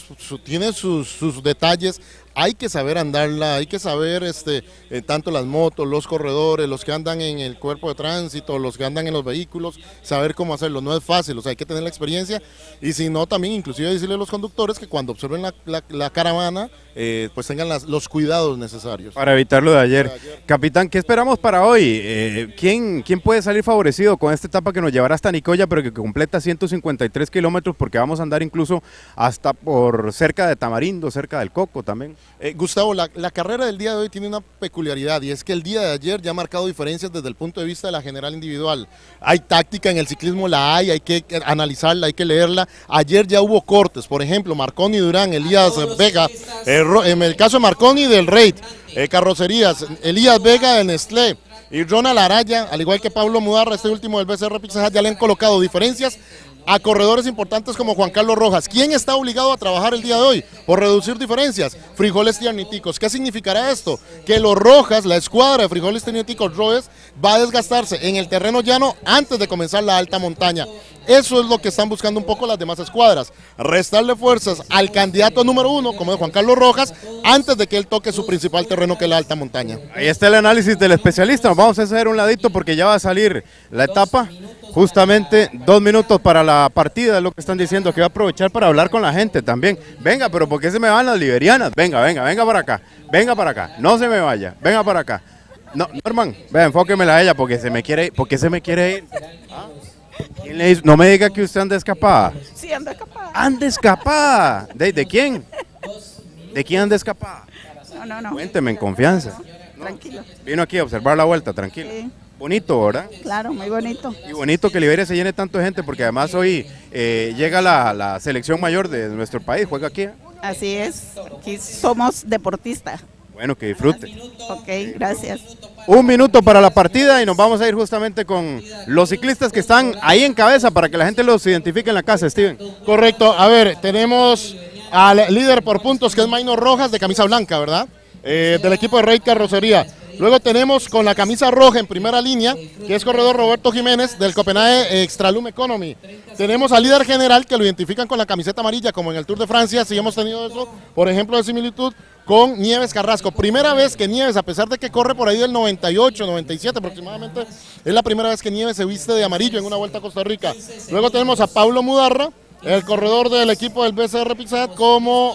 Speaker 22: sus detalles. Hay que saber andarla, hay que saber tanto las motos, los corredores, los que andan en el cuerpo de tránsito, los que andan en los vehículos, saber cómo hacerlo. No es fácil, o sea, hay que tener la experiencia y si no, también inclusive decirle a los conductores que cuando observen la caravana, pues tengan los cuidados necesarios.
Speaker 2: Para evitar lo de ayer. Capitán, ¿qué esperamos para hoy? ¿Quién puede salir favorecido con esta etapa que nos llevará hasta Nicoya, pero que completa 153 kilómetros, porque vamos a andar incluso hasta por cerca de Tamarindo, cerca del Coco también?
Speaker 22: Gustavo, la carrera del día de hoy tiene una peculiaridad y es que el día de ayer ya ha marcado diferencias desde el punto de vista de la general individual. Hay táctica en el ciclismo, hay que analizarla, hay que leerla. Ayer ya hubo cortes, por ejemplo, Marconi Durán, Elías Vega, en el caso de Marconi del Raid, Carrocerías, Elías Vega de Nestlé y Ronald Araya, al igual que Pablo Mudarra, este último del BCR Pizza Hut, ya le han colocado diferencias a corredores importantes como Juan Carlos Rojas. ¿Quién está obligado a trabajar el día de hoy por reducir diferencias? Frijoles Tierniticos. ¿Qué significará esto? Que los Rojas, la escuadra de Frijoles Tierniticos Rojas, va a desgastarse en el terreno llano antes de comenzar la alta montaña. Eso es lo que están buscando un poco las demás escuadras, restarle fuerzas al candidato número 1, como es Juan Carlos Rojas, antes de que él toque su principal terreno, que es la alta montaña.
Speaker 2: Ahí está el análisis del especialista. Nos vamos a hacer un ladito porque ya va a salir la etapa. Justamente 2 minutos para la partida, es lo que están diciendo, que va a aprovechar para hablar con la gente también. Venga, pero ¿por qué se me van las liberianas? Venga para acá, no se me vaya, venga para acá. No, Norman, vea, enfóquemela a ella porque se me quiere ir. ¿Por qué se me quiere ir? ¿Ah? ¿Quién le hizo? No me diga que usted anda escapada.
Speaker 4: Sí, anda escapada.
Speaker 2: ¿Anda escapada? ¿De quién? ¿De quién anda escapada?
Speaker 4: No.
Speaker 2: Cuénteme en confianza.
Speaker 4: Tranquilo.
Speaker 2: Vino aquí a observar la vuelta, tranquilo.
Speaker 4: Sí.
Speaker 2: Bonito, ¿verdad?
Speaker 4: Claro, muy bonito.
Speaker 2: Y bonito que Liberia se llene tanto de gente, porque además hoy llega la selección mayor de nuestro país, juega aquí.
Speaker 4: Así es, aquí somos deportistas.
Speaker 2: Bueno, que disfrute.
Speaker 4: Ok, gracias.
Speaker 2: 1 minuto para la partida y nos vamos a ir justamente con los ciclistas que están ahí en cabeza para que la gente los identifique en la casa, Steven.
Speaker 22: Correcto, a ver, tenemos al líder por puntos, que es Maino Rojas, de camisa blanca, ¿verdad? Del equipo de Raid Carrocería. Luego tenemos con la camisa roja en primera línea, que es corredor Roberto Jiménez del Copenhague Extralume Economy. Tenemos al líder general, que lo identifican con la camiseta amarilla, como en el Tour de Francia, si hemos tenido eso, por ejemplo, de similitud con Nieves Carrasco. Primera vez que Nieves, a pesar de que corre por ahí del 98, 97 aproximadamente, es la primera vez que Nieves se viste de amarillo en una Vuelta a Costa Rica. Luego tenemos a Pablo Mudarra, el corredor del equipo del BCR Pizza Hut, como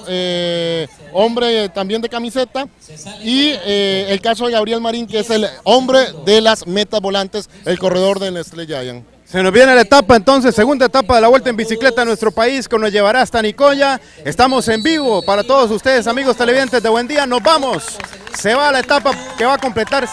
Speaker 22: hombre también de camiseta, y el caso de Gabriel Marín, que es el hombre de las metas volantes, el corredor de Nestlé Giant.
Speaker 2: Se nos viene la etapa entonces, segunda etapa de la Vuelta en Bicicleta a nuestro país, que nos llevará hasta Nicoya. Estamos en vivo para todos ustedes, amigos televidentes de Buen Día. Nos vamos, se va a la etapa que va a completar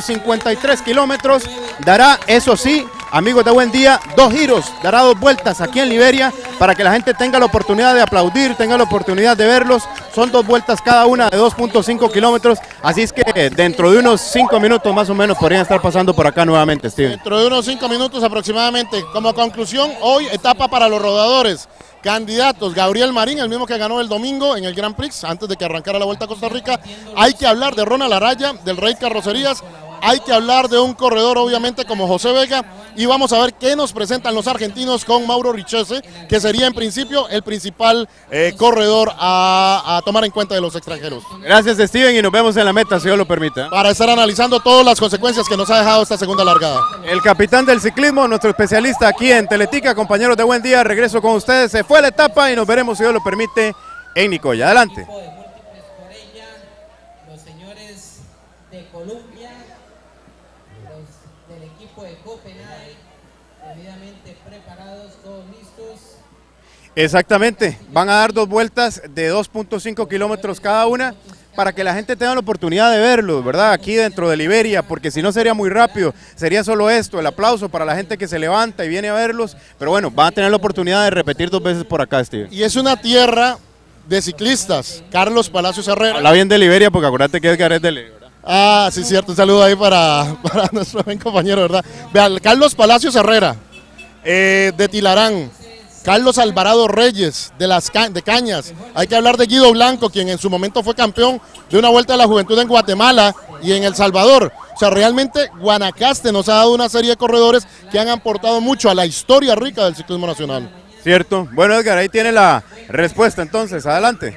Speaker 2: 153 kilómetros, dará, eso sí, amigos de Buen Día, 2 giros, dará 2 vueltas aquí en Liberia para que la gente tenga la oportunidad de aplaudir, tenga la oportunidad de verlos. Son 2 vueltas cada una de 2.5 kilómetros, así es que dentro de unos 5 minutos más o menos podrían estar pasando por acá nuevamente, Steven.
Speaker 22: Dentro de unos 5 minutos aproximadamente. Como conclusión, hoy etapa para los rodadores. Candidatos, Gabriel Marín, el mismo que ganó el domingo en el Grand Prix, antes de que arrancara la Vuelta a Costa Rica. Hay que hablar de Ronald Araya, del Raid Carrocerías. Hay que hablar de un corredor, obviamente, como José Vega. Y vamos a ver qué nos presentan los argentinos con Mauro Richese, que sería en principio el principal corredor a tomar en cuenta de los extranjeros.
Speaker 2: Gracias, Steven, y nos vemos en la meta, si Dios lo permite.
Speaker 22: Para estar analizando todas las consecuencias que nos ha dejado esta segunda largada.
Speaker 2: El capitán del ciclismo, nuestro especialista aquí en Teletica, compañeros de Buen Día, regreso con ustedes. Se fue la etapa y nos veremos, si Dios lo permite, en Nicoya. Adelante.
Speaker 3: Los señores de Colombia, del equipo de Copenhague, debidamente preparados, todos listos.
Speaker 2: Exactamente, van a dar 2 vueltas de 2.5 kilómetros cada una para que la gente tenga la oportunidad de verlos, ¿verdad? Aquí dentro de Liberia, porque si no sería muy rápido, sería solo esto, el aplauso para la gente que se levanta y viene a verlos, pero bueno, van a tener la oportunidad de repetir 2 veces por acá, Steve.
Speaker 22: Y es una tierra de ciclistas, Carlos Palacios Herrera.
Speaker 2: Habla bien de Liberia, porque acuérdate que Edgar es de Liberia.
Speaker 22: Ah, sí, cierto, un saludo ahí para nuestro buen compañero, ¿verdad? Vean, Carlos Palacios Herrera, de Tilarán. Carlos Alvarado Reyes, de Cañas. Hay que hablar de Guido Blanco, quien en su momento fue campeón de una Vuelta de la Juventud en Guatemala y en El Salvador. O sea, realmente Guanacaste nos ha dado una serie de corredores que han aportado mucho a la historia rica del ciclismo nacional.
Speaker 2: Cierto. Bueno, Edgar, ahí tiene la respuesta entonces. Adelante.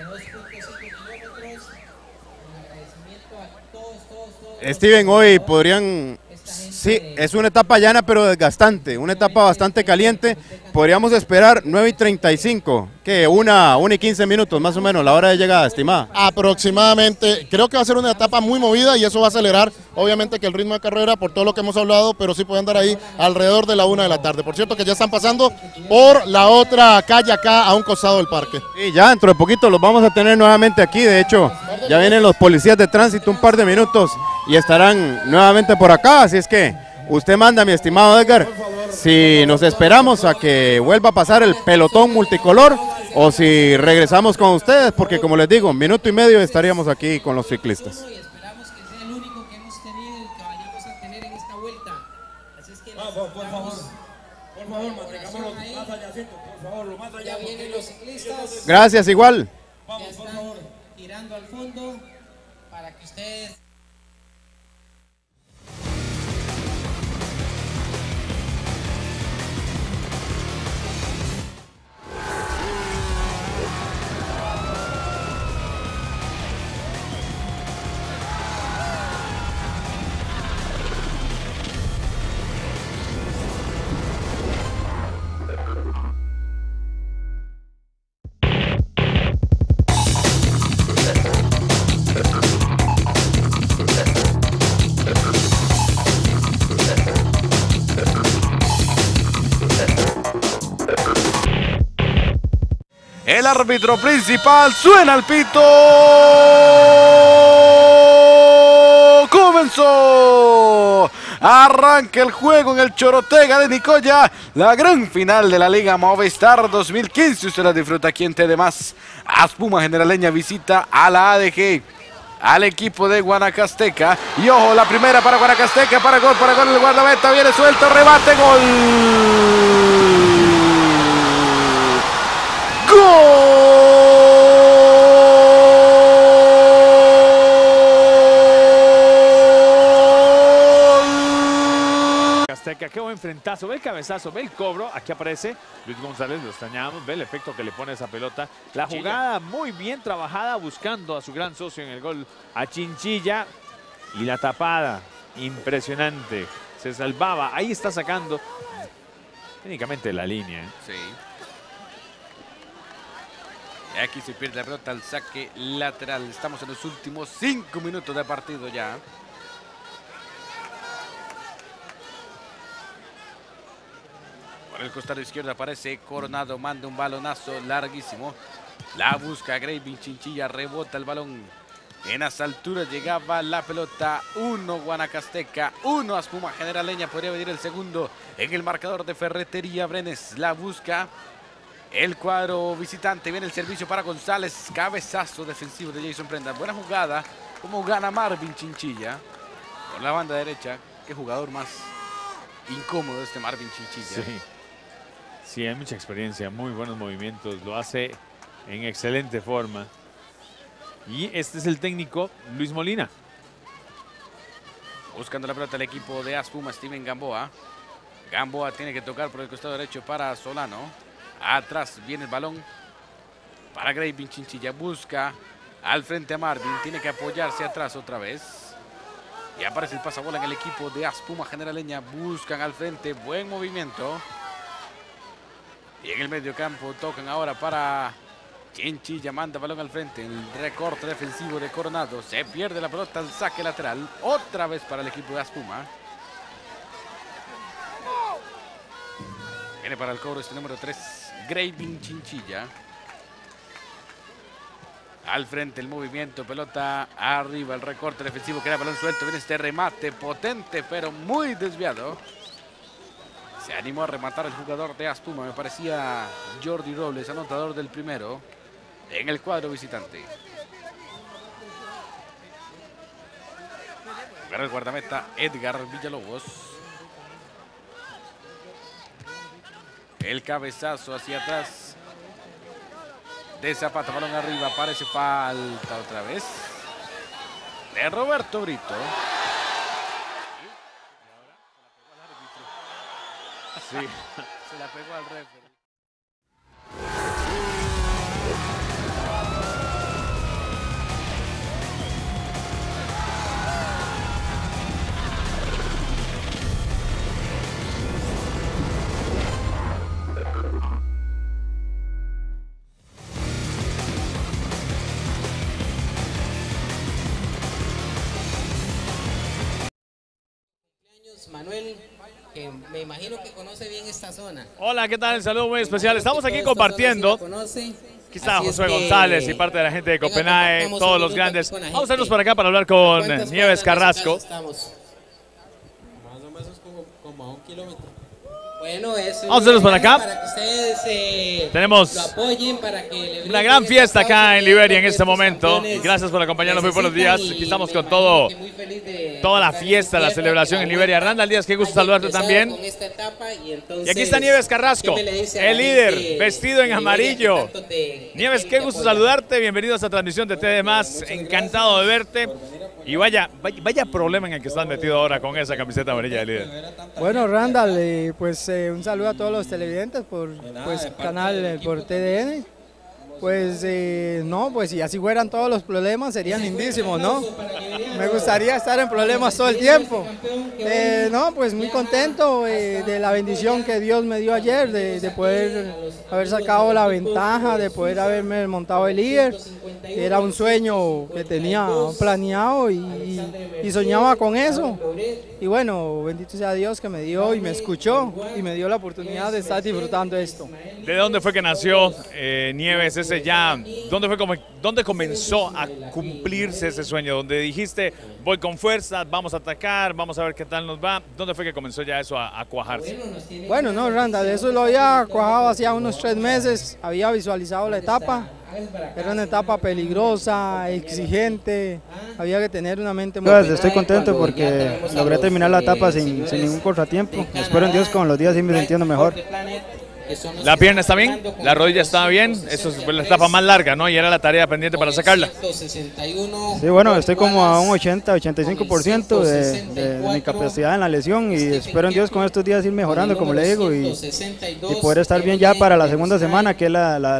Speaker 2: Steven, hoy podrían... Sí, es una etapa llana pero desgastante, una etapa bastante caliente. Podríamos esperar 9:35, que 1:15 minutos más o menos la hora de llegada estimada.
Speaker 22: Aproximadamente, creo que va a ser una etapa muy movida y eso va a acelerar obviamente que el ritmo de carrera por todo lo que hemos hablado, pero sí pueden andar ahí alrededor de la 1 de la tarde. Por cierto que ya están pasando por la otra calle acá a un costado del parque.
Speaker 2: Y ya dentro de poquito los vamos a tener nuevamente aquí, de hecho ya vienen los policías de tránsito un par de minutos y estarán nuevamente por acá, así es que usted manda, mi estimado Edgar, si nos esperamos a que vuelva a pasar el pelotón multicolor o si regresamos con ustedes, porque como les digo, 1 minuto y medio estaríamos aquí con los ciclistas.
Speaker 3: Esperamos que sea el único que hemos tenido y que vayamos a tener en esta vuelta. Así es que por favor, mantengámoslo más allácito, por favor, lo más allá. Ya vienen los ciclistas.
Speaker 2: Gracias, igual.
Speaker 3: Ya están tirando al fondo para que ustedes...
Speaker 6: El árbitro principal suena el pito. Comenzó. Arranca el juego en el Chorotega de Nicoya. La gran final de la Liga Movistar 2015. Usted la disfruta aquí en TD+. Aspuma Generaleña visita a la ADG. Al equipo de Guanacasteca. Y ojo, la primera para Guanacasteca. Para gol el guardameta. Viene suelto, rebate, gol.
Speaker 1: Azteca, qué buen frentazo, ve el cabezazo, ve el cobro, aquí aparece Luis González, lo extrañamos, ve el efecto que le pone esa pelota, la jugada muy bien trabajada buscando a su gran socio en el gol, a Chinchilla, y la tapada, impresionante, se salvaba, ahí está sacando técnicamente la línea.
Speaker 6: Sí. Aquí se pierde la pelota al saque lateral. Estamos en los últimos 5 minutos de partido ya. Por el costado izquierdo aparece Coronado, manda un balonazo larguísimo. La busca Graving Chinchilla, rebota el balón. En esa altura llegaba la pelota. 1 Guanacasteca, 1 Aspuma Generaleña. Podría venir el segundo en el marcador de Ferretería Brenes. La busca el cuadro visitante, viene el servicio para González, cabezazo defensivo de Jason Prenda. Buena jugada, como gana Marvin Chinchilla por la banda derecha. Qué jugador más incómodo este Marvin Chinchilla.
Speaker 1: Sí, hay mucha experiencia, muy buenos movimientos, lo hace en excelente forma. Y este es el técnico Luis Molina.
Speaker 6: Buscando la pelota el equipo de Aspuma, Steven Gamboa. Gamboa tiene que tocar por el costado derecho para Solano. Atrás viene el balón para Graving Chinchilla. Busca al frente a Marvin. Tiene que apoyarse atrás otra vez. Y aparece el pasabola en el equipo de Aspuma Generaleña. Buscan al frente. Buen movimiento. Y en el medio campo tocan ahora para Chinchilla. Manda balón al frente. El recorte defensivo de Coronado. Se pierde la pelota al saque lateral. Otra vez para el equipo de Aspuma. Viene para el cobro este número 3. Graving Chinchilla. Al frente el movimiento, pelota arriba, el recorte defensivo, queda balón suelto, viene este remate potente pero muy desviado. Se animó a rematar el jugador de Aspuma, me parecía Jordi Robles, anotador del primero en el cuadro visitante. Para el guardameta Edgar Villalobos. El cabezazo hacia atrás de Zapata, balón arriba, parece falta otra vez de Roberto Brito.
Speaker 1: Sí.
Speaker 6: Se la pegó al referee.
Speaker 3: Manuel, que me imagino que conoce bien esta zona.
Speaker 1: Hola, ¿qué tal? Un saludo muy especial. Estamos aquí compartiendo. Aquí está Josué González y parte de la gente de Copenhague, todos los grandes. Vamos a irnos por acá para hablar con Nieves Carrasco.
Speaker 3: Más o menos como a 1 kilómetro. Bueno, eso
Speaker 1: vamos a irnos por acá.
Speaker 3: Para que ustedes
Speaker 1: tenemos
Speaker 3: lo apoyen, para que
Speaker 1: una gran fiesta acá en Liberia en este momento. Gracias por acompañarnos, muy buenos días. Aquí estamos con toda la fiesta, la celebración en Liberia. Randall Díaz, qué gusto saludarte también. Y aquí está Nieves Carrasco, el líder, vestido en amarillo. Nieves, qué gusto saludarte. Bienvenido a esta transmisión de TD+. Encantado de verte. Y vaya problema en el que estás metido ahora con esa camiseta amarilla de líder.
Speaker 10: Bueno, Randall, pues un saludo a todos los televidentes por canal, por TDN. Pues no, pues si así fueran todos los problemas serían lindísimos, ¿no? Me gustaría estar en problemas todo el tiempo. No, pues muy contento de la bendición que Dios me dio ayer, de poder haber sacado la ventaja, de poder haberme montado el líder. Era un sueño que tenía planeado y soñaba con eso. Y bueno, bendito sea Dios que me dio y me escuchó y me dio la oportunidad de estar disfrutando esto.
Speaker 1: ¿De dónde fue que nació Nieves ese ya? ¿Dónde comenzó a cumplirse ese sueño? Donde dijiste, voy con fuerza, vamos a atacar, vamos a ver qué tal nos va. ¿Dónde fue que comenzó ya eso a cuajarse?
Speaker 10: Bueno, no, Randall, eso lo había cuajado hacía unos 3 meses. Había visualizado la etapa. Era una etapa peligrosa, exigente, había que tener una mente muy...
Speaker 11: Estoy contento porque logré terminar la etapa sin ningún contratiempo. Espero en Dios con los días irme sintiendo mejor.
Speaker 1: ¿La pierna está bien? ¿La rodilla está bien? Eso fue la etapa más larga, ¿no? Y era la tarea pendiente para sacarla.
Speaker 11: Sí, bueno, estoy como a un 80-85% de mi capacidad en la lesión y espero en Dios con estos días ir mejorando, como le digo, y poder estar bien ya para la segunda semana, que es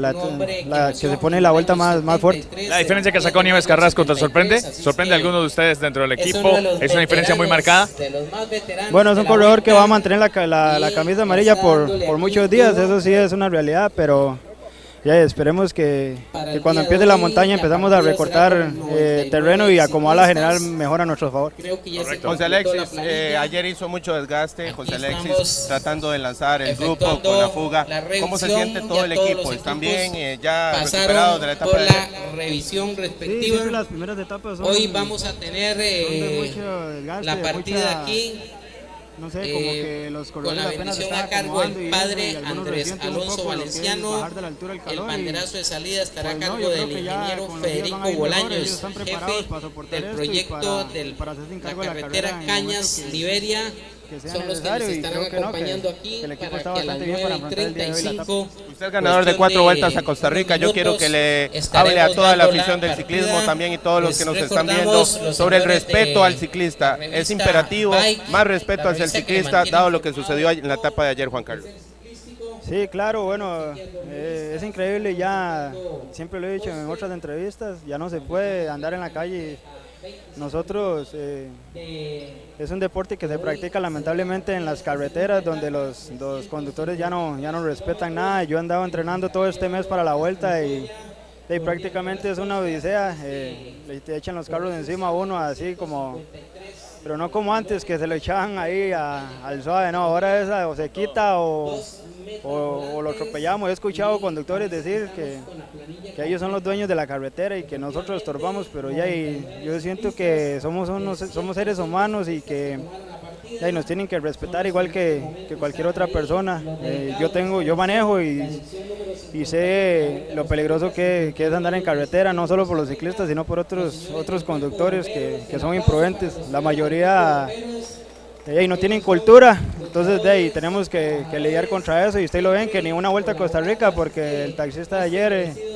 Speaker 11: la que se pone la vuelta más fuerte.
Speaker 1: ¿La diferencia que sacó Nieves Carrasco te sorprende? ¿Sorprende a alguno de ustedes dentro del equipo? ¿Es una diferencia muy marcada?
Speaker 11: Bueno, es un corredor que va a mantener la camisa amarilla por muchos días. Eso sí es una realidad, pero ya esperemos que cuando empiece la montaña empezamos a recortar terreno y acomodar la general mejor a nuestro favor.
Speaker 5: José Alexis, ayer hizo mucho desgaste, José Alexis tratando de lanzar el grupo con la fuga. ¿Cómo se siente todo el equipo? ¿Están bien ya recuperados de la etapa de ayer?
Speaker 3: Revisión respectiva.
Speaker 11: Sí, las primeras etapas
Speaker 3: hoy vamos a tener la partida aquí.
Speaker 11: No sé, como que los
Speaker 3: con la bendición a cargo del padre Andrés Alonso Valenciano. El banderazo de salida estará a cargo del ingeniero Federico Bolaños, jefe del proyecto de la carretera Cañas Liberia. Son los que nos estarán acompañando aquí para que a las 9:35.
Speaker 5: Usted es ganador de 4 vueltas a Costa Rica. Yo quiero que le hable a toda la afición del ciclismo también y todos los que nos están viendo sobre el respeto al ciclista. Es imperativo, más respeto hacia el ciclista, dado lo que sucedió en la etapa de ayer, Juan Carlos.
Speaker 11: Sí, claro, bueno, es increíble, ya siempre lo he dicho en otras entrevistas, ya no se puede andar en la calle. Nosotros, es un deporte que se practica lamentablemente en las carreteras donde los conductores ya no respetan nada. Yo he andado entrenando todo este mes para la vuelta y prácticamente es una odisea, te echan los carros encima a uno así como... Pero no como antes, que se lo echaban ahí al suave, no, ahora esa o se quita o lo atropellamos. He escuchado conductores decir que ellos son los dueños de la carretera y que nosotros estorbamos, pero ya yo siento que somos seres humanos y que nos tienen que respetar igual que cualquier otra persona. Yo manejo y sé lo peligroso que es andar en carretera, no solo por los ciclistas, sino por otros conductores que son imprudentes. La mayoría no tienen cultura, entonces tenemos que lidiar contra eso, y ustedes lo ven que ni una vuelta a Costa Rica, porque el taxista de ayer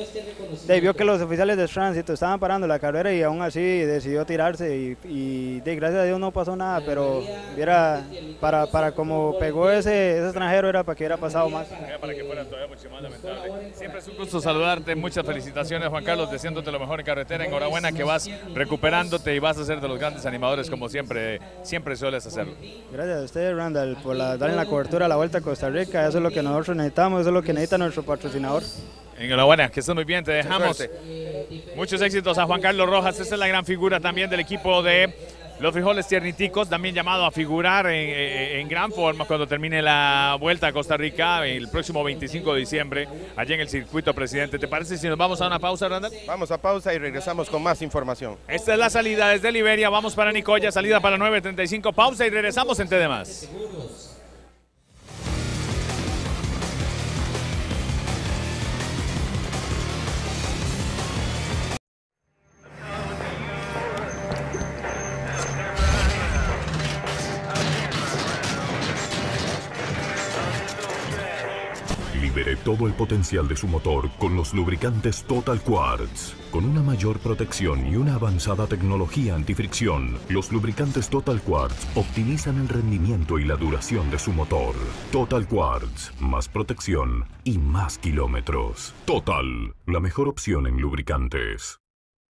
Speaker 11: vio que los oficiales de tránsito estaban parando la carrera y aún así decidió tirarse y gracias a Dios no pasó nada, pero era para como pegó ese extranjero era para que hubiera pasado más.
Speaker 1: Para que fuera todavía mucho más lamentable. Siempre es un gusto saludarte, muchas felicitaciones Juan Carlos, deseándote lo mejor en carretera, enhorabuena que vas recuperándote y vas a ser de los grandes animadores como siempre sueles hacerlo.
Speaker 11: Gracias a usted, Randall, por darle la cobertura a la Vuelta a Costa Rica, eso es lo que nosotros necesitamos, eso es lo que necesita nuestro patrocinador.
Speaker 1: Enhorabuena, que estés muy bien, te dejamos. Muchos éxitos a Juan Carlos Rojas, esa es la gran figura también del equipo de los Frijoles Tierniticos, también llamado a figurar en gran forma cuando termine la Vuelta a Costa Rica el próximo 25 de diciembre, allí en el circuito Presidente. ¿Te parece si nos vamos a una pausa, Randall?
Speaker 5: Vamos a pausa y regresamos con más información.
Speaker 1: Esta es la salida desde Liberia, vamos para Nicoya, salida para 9:35, pausa y regresamos en TDMás.
Speaker 7: Libere todo el potencial de su motor con los lubricantes Total Quartz. Con una mayor protección y una avanzada tecnología antifricción, los lubricantes Total Quartz optimizan el rendimiento y la duración de su motor. Total Quartz, más protección y más kilómetros. Total, la mejor opción en lubricantes.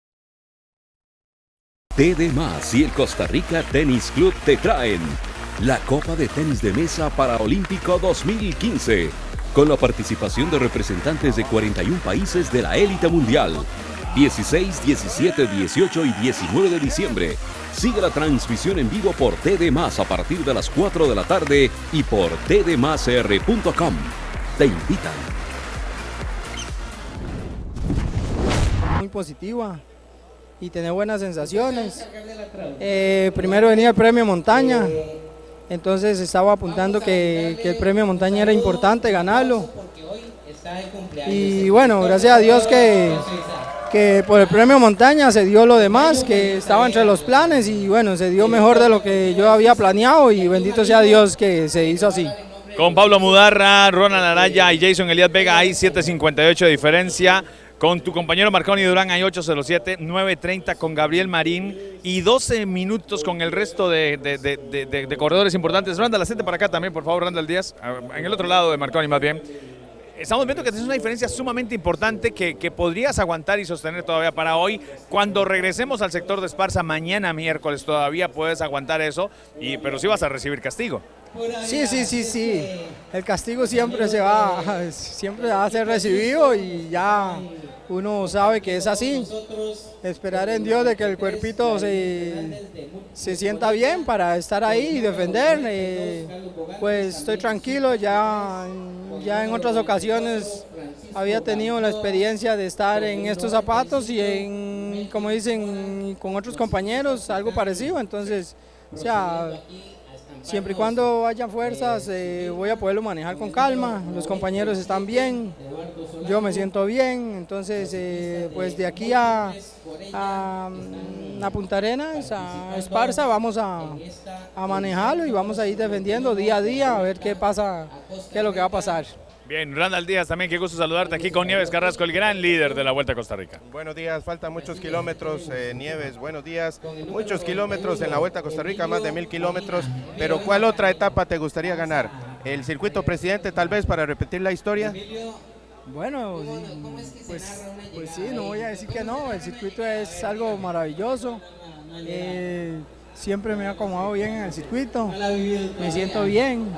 Speaker 8: TDMás y el Costa Rica Tenis Club te traen la Copa de Tenis de Mesa Paraolímpico 2015. Con la participación de representantes de 41 países de la élite mundial. 16, 17, 18 y 19 de diciembre. Sigue la transmisión en vivo por TDMás a partir de las 4 de la tarde y por tdmasr.com. Te invitan.
Speaker 10: Muy positiva y tener buenas sensaciones. Primero venía el premio montaña. Entonces estaba apuntando que el premio montaña era importante ganarlo. Y bueno, gracias a Dios que por el premio montaña se dio lo demás, que estaba entre los planes y bueno, se dio mejor de lo que yo había planeado y bendito sea Dios que se hizo así.
Speaker 1: Con Pablo Mudarra, Ronald Araya y Jason Elías Vega hay 7.58 de diferencia. Con tu compañero Marconi Durán hay 8.07, 9.30 con Gabriel Marín y 12 minutos con el resto de corredores importantes. Randall, acércate para acá también, por favor, Randall Díaz, en el otro lado de Marconi más bien. Estamos viendo que tienes una diferencia sumamente importante que podrías aguantar y sostener todavía para hoy. Cuando regresemos al sector de Esparza, mañana miércoles todavía puedes aguantar eso, pero sí vas a recibir castigo.
Speaker 10: Sí. El castigo siempre va a ser recibido y ya uno sabe que es así. Esperar en Dios de que el cuerpito se sienta bien para estar ahí y defender. Pues estoy tranquilo, ya en otras ocasiones había tenido la experiencia de estar en estos zapatos y como dicen, con otros compañeros, algo parecido. Entonces, o sea, siempre y cuando haya fuerzas, voy a poderlo manejar con calma. Los compañeros están bien, yo me siento bien. Entonces, pues de aquí a Punta Arenas, a Esparza, vamos a manejarlo y vamos a ir defendiendo día a día a ver qué pasa, qué es lo que va a pasar.
Speaker 1: Bien, Randall Díaz, también qué gusto saludarte aquí con Nieves Carrasco, el gran líder de la Vuelta a Costa Rica.
Speaker 5: Buenos días, faltan muchos kilómetros, Nieves, buenos días. Muchos kilómetros en la Vuelta a Costa Rica, más de 1000 kilómetros, pero ¿cuál otra etapa te gustaría ganar? ¿El circuito Presidente tal vez para repetir la historia?
Speaker 10: Bueno, pues sí, no voy a decir que no, el circuito es algo maravilloso. Siempre me he acomodado bien en el circuito, me siento bien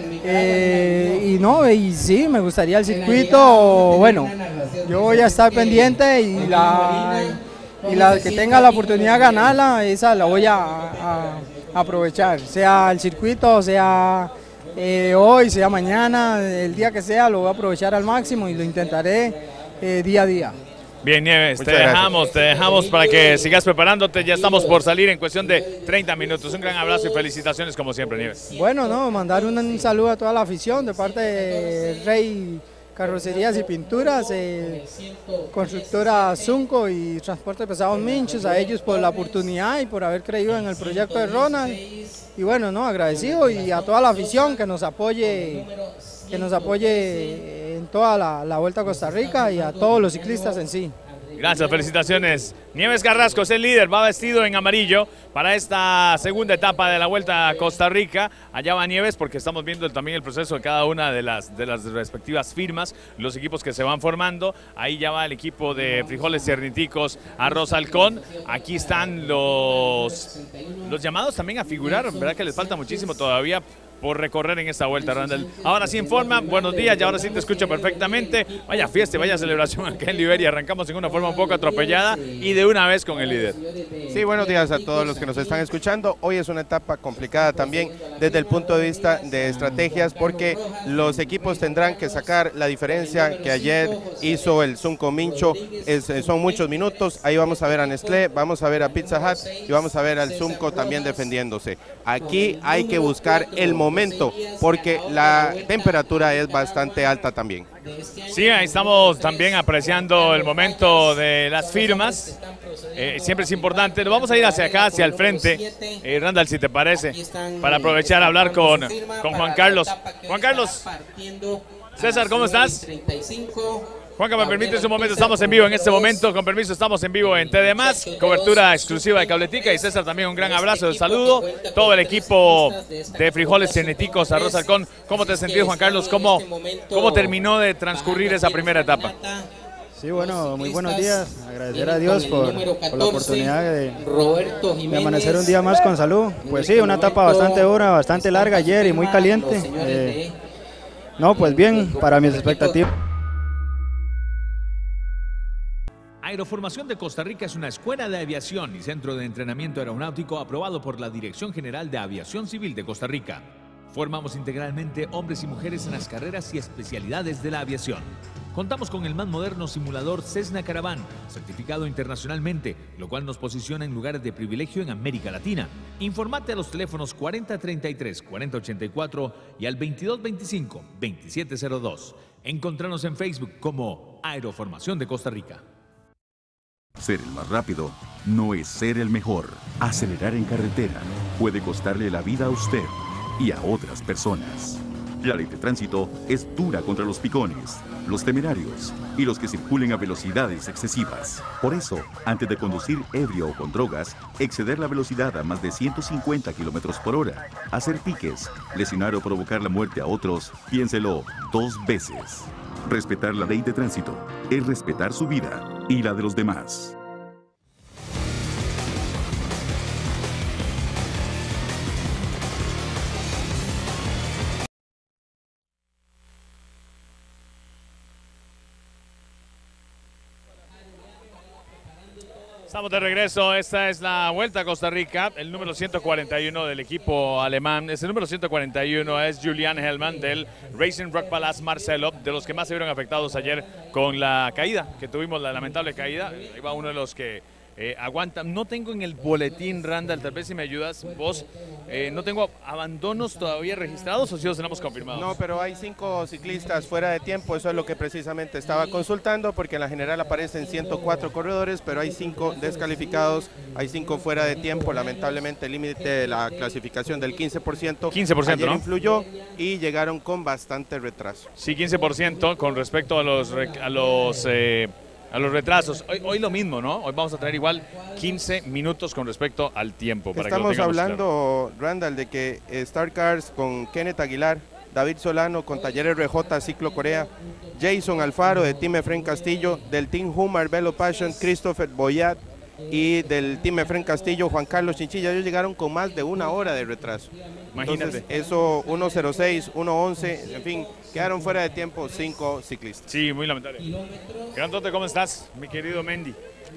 Speaker 10: y sí, me gustaría el circuito. Bueno, yo voy a estar pendiente y la que tenga la oportunidad de ganarla, esa la voy a aprovechar, sea el circuito, sea hoy, sea mañana, el día que sea, lo voy a aprovechar al máximo y lo intentaré día a día.
Speaker 1: Bien, Nieves, te dejamos para que sigas preparándote. Ya estamos por salir en cuestión de 30 minutos. Un gran abrazo y felicitaciones como siempre, Nieves.
Speaker 10: Bueno, mandar un saludo a toda la afición de parte de Rey Carrocerías y Pinturas, Constructora Zunco y Transporte Pesados Minchos, a ellos por la oportunidad y por haber creído en el proyecto de Ronald. Y bueno, agradecido y a toda la afición que nos apoye en toda la Vuelta a Costa Rica y a todos los ciclistas en sí.
Speaker 1: Gracias, felicitaciones. Nieves Carrasco es el líder, va vestido en amarillo para esta segunda etapa de la Vuelta a Costa Rica. Allá va Nieves porque estamos viendo también el proceso de cada una de las respectivas firmas, los equipos que se van formando. Ahí ya va el equipo de Frijoles Cerniticos, Arroz Halcón. Aquí están los llamados también a figurar, ¿verdad? Que les falta muchísimo todavía por recorrer en esta vuelta, Randall. Ahora sí informa, buenos días, y ahora sí te escucho perfectamente. Vaya fiesta, vaya celebración acá en Liberia. Arrancamos en una forma un poco atropellada y de una vez con el líder.
Speaker 5: Sí, buenos días a todos los que nos están escuchando. Hoy es una etapa complicada también desde el punto de vista de estrategias, porque los equipos tendrán que sacar la diferencia que ayer hizo el Zunco Mincho. Son muchos minutos. Ahí vamos a ver a Nestlé, vamos a ver a Pizza Hut y vamos a ver al Zunco también defendiéndose. Aquí hay que buscar el momento porque la temperatura es bastante alta también.
Speaker 1: Sí, ahí estamos también apreciando el momento de las firmas. Siempre es importante. Nos vamos a ir hacia acá, hacia el frente, Randall, si te parece, para aprovechar a hablar con Juan Carlos. Juan Carlos, César, ¿cómo estás? Juanca, me permites un momento, estamos en vivo en este momento, con permiso, estamos en vivo en TD+, cobertura exclusiva de Cabletica, y César también un gran abrazo, de saludo, todo el equipo de Frijoles Cerniticos, Arroz Halcón. ¿Cómo te sentís, Juan Carlos? ¿Cómo terminó de transcurrir esa primera etapa?
Speaker 11: Sí, bueno, muy buenos días, agradecer a Dios por la oportunidad de amanecer un día más con salud. Pues sí, una etapa bastante dura, bastante larga ayer y muy caliente. No, pues bien, para mis expectativas.
Speaker 9: Aeroformación de Costa Rica es una escuela de aviación y centro de entrenamiento aeronáutico aprobado por la Dirección General de Aviación Civil de Costa Rica. Formamos integralmente hombres y mujeres en las carreras y especialidades de la aviación. Contamos con el más moderno simulador Cessna Caravan, certificado internacionalmente, lo cual nos posiciona en lugares de privilegio en América Latina. Informate a los teléfonos 4033-4084 y al 2225-2702. Encontranos en Facebook como Aeroformación de Costa Rica.
Speaker 14: Ser el más rápido no es ser el mejor. Acelerar en carretera puede costarle la vida a usted y a otras personas. La ley de tránsito es dura contra los picones, los temerarios y los que circulen a velocidades excesivas. Por eso, antes de conducir ebrio o con drogas, exceder la velocidad a más de 150 km por hora, hacer piques, lesionar o provocar la muerte a otros, piénselo 2 veces. Respetar la ley de tránsito es respetar su vida y la de los demás.
Speaker 1: Estamos de regreso, esta es la Vuelta a Costa Rica, el número 141 del equipo alemán. Ese número 141 es Julian Hellmann del Racing Rock Palace Marcelo, de los que más se vieron afectados ayer con la caída, que tuvimos la lamentable caída. Ahí va uno de los que aguanta. No tengo en el boletín, Randall, tal vez si me ayudas vos, no tengo abandonos todavía registrados, o si los tenemos confirmados.
Speaker 5: No, pero hay 5 ciclistas fuera de tiempo, eso es lo que precisamente estaba consultando, porque en la general aparecen 104 corredores, pero hay 5 descalificados, hay 5 fuera de tiempo. Lamentablemente el límite de la clasificación del 15%,
Speaker 1: 15%,
Speaker 5: ayer
Speaker 1: ¿no?
Speaker 5: influyó y llegaron con bastante retraso.
Speaker 1: Sí, 15% con respecto a los retrasos. Hoy lo mismo, ¿no? Hoy vamos a tener igual 15 minutos con respecto al tiempo. Para
Speaker 5: Estamos
Speaker 1: que lo
Speaker 5: hablando, claro, Randall, de que Star Cars con Kenneth Aguilar, David Solano con Talleres RJ Ciclo Corea, Jason Alfaro de Team Efren Castillo, del Team Humar Velo Passion, Christopher Boyat, y del Team Efren Castillo, Juan Carlos Chinchilla. Ellos llegaron con más de 1 hora de retraso.
Speaker 1: Imagínate.
Speaker 5: Entonces, eso, 1:06, 1:11, en fin, quedaron fuera de tiempo 5 ciclistas.
Speaker 1: Sí, muy lamentable. Grandote, ¿cómo estás, mi querido Mendy?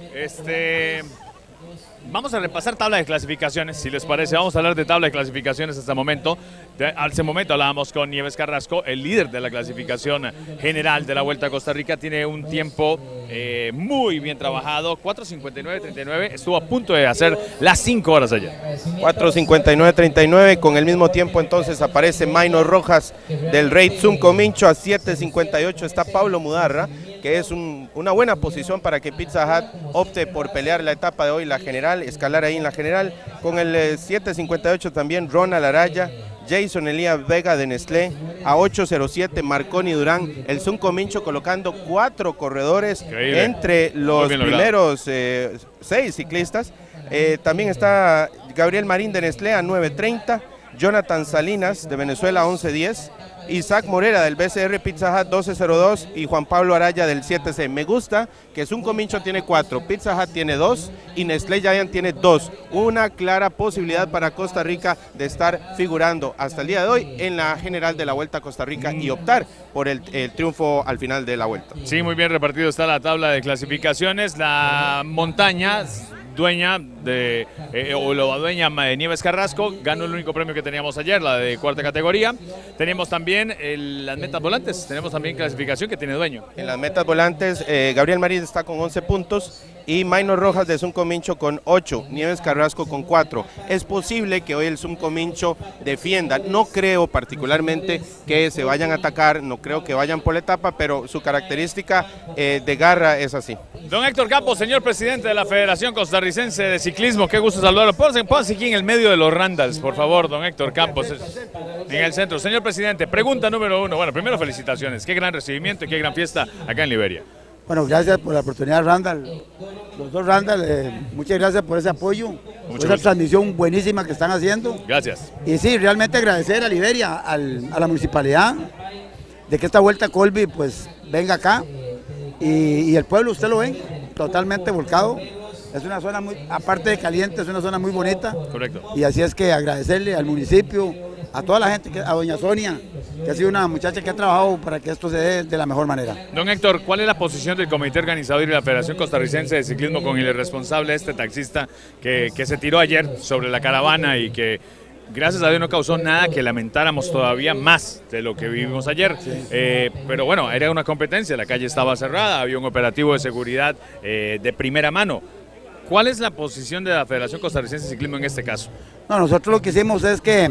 Speaker 1: Vamos a repasar tabla de clasificaciones, si les parece. Vamos a hablar de tabla de clasificaciones hasta el momento. Hace momento hablábamos con Nieves Carrasco, el líder de la clasificación general de la Vuelta a Costa Rica. Tiene un tiempo muy bien trabajado, 4:59:39. Estuvo a punto de hacer las 5 horas ayer.
Speaker 5: 4:59:39. Con el mismo tiempo entonces aparece Maynor Rojas del Rey Zunco Mincho. A 7:58 está Pablo Mudarra. que es una buena posición para que Pizza Hut opte por pelear la etapa de hoy, la general, escalar ahí en la general. Con el 7.58 también Ronald Araya, Jason Elías Vega de Nestlé, a 8.07 Marconi Durán, el Zunco Mincho colocando 4 corredores entre los primeros 6 ciclistas. También está Gabriel Marín de Nestlé a 9.30, Jonathan Salinas de Venezuela a 11.10, Isaac Morera del BCR Pizza Hut 12.02 y Juan Pablo Araya del 7C. Me gusta que Zunco Mincho tiene 4, Pizza Hut tiene 2 y Nestlé Giant tiene 2. Una clara posibilidad para Costa Rica de estar figurando hasta el día de hoy en la general de la Vuelta a Costa Rica y optar por el triunfo al final de la Vuelta.
Speaker 1: Sí, muy bien repartido está la tabla de clasificaciones. La montaña dueña de dueña de Nieves Carrasco ganó el único premio que teníamos ayer, la de cuarta categoría. Tenemos también las metas volantes, tenemos también clasificación que tiene dueño.
Speaker 5: En las metas volantes, Gabriel Marín está con 11 puntos y Maynor Rojas de Zunco Mincho con 8, Nieves Carrasco con 4. Es posible que hoy el Zunco Mincho defienda, no creo particularmente que se vayan a atacar, no creo que vayan por la etapa, pero su característica de garra es así.
Speaker 1: Don Héctor Campos, señor presidente de la Federación Costarricense de Ciclismo, qué gusto saludarlo. Pónganse aquí en el medio de los Randalls, por favor, don Héctor Campos, en el centro. Señor presidente, pregunta número 1. Bueno, primero felicitaciones, qué gran recibimiento y qué gran fiesta acá en Liberia.
Speaker 15: Bueno, gracias por la oportunidad, Randall. Los dos Randall, muchas gracias por ese apoyo, por esa transmisión buenísima que están haciendo.
Speaker 1: Gracias.
Speaker 15: Y sí, realmente agradecer a Liberia, a la municipalidad, de que esta vuelta a Colby pues venga acá. Y el pueblo, usted lo ve, totalmente volcado. Es una zona muy, aparte de caliente, es una zona muy bonita.
Speaker 1: Correcto.
Speaker 15: Y así es que agradecerle al municipio, a toda la gente, a doña Sonia, que ha sido una muchacha que ha trabajado para que esto se dé de la mejor manera.
Speaker 1: Don Héctor, ¿cuál es la posición del comité organizador y de la Federación Costarricense de Ciclismo con el responsable, este taxista que se tiró ayer sobre la caravana y que gracias a Dios no causó nada que lamentáramos todavía más de lo que vivimos ayer? Sí. Pero bueno, era una competencia, la calle estaba cerrada, había un operativo de seguridad de primera mano. ¿Cuál es la posición de la Federación Costarricense de Ciclismo en este caso?
Speaker 15: No, nosotros lo que hicimos es que,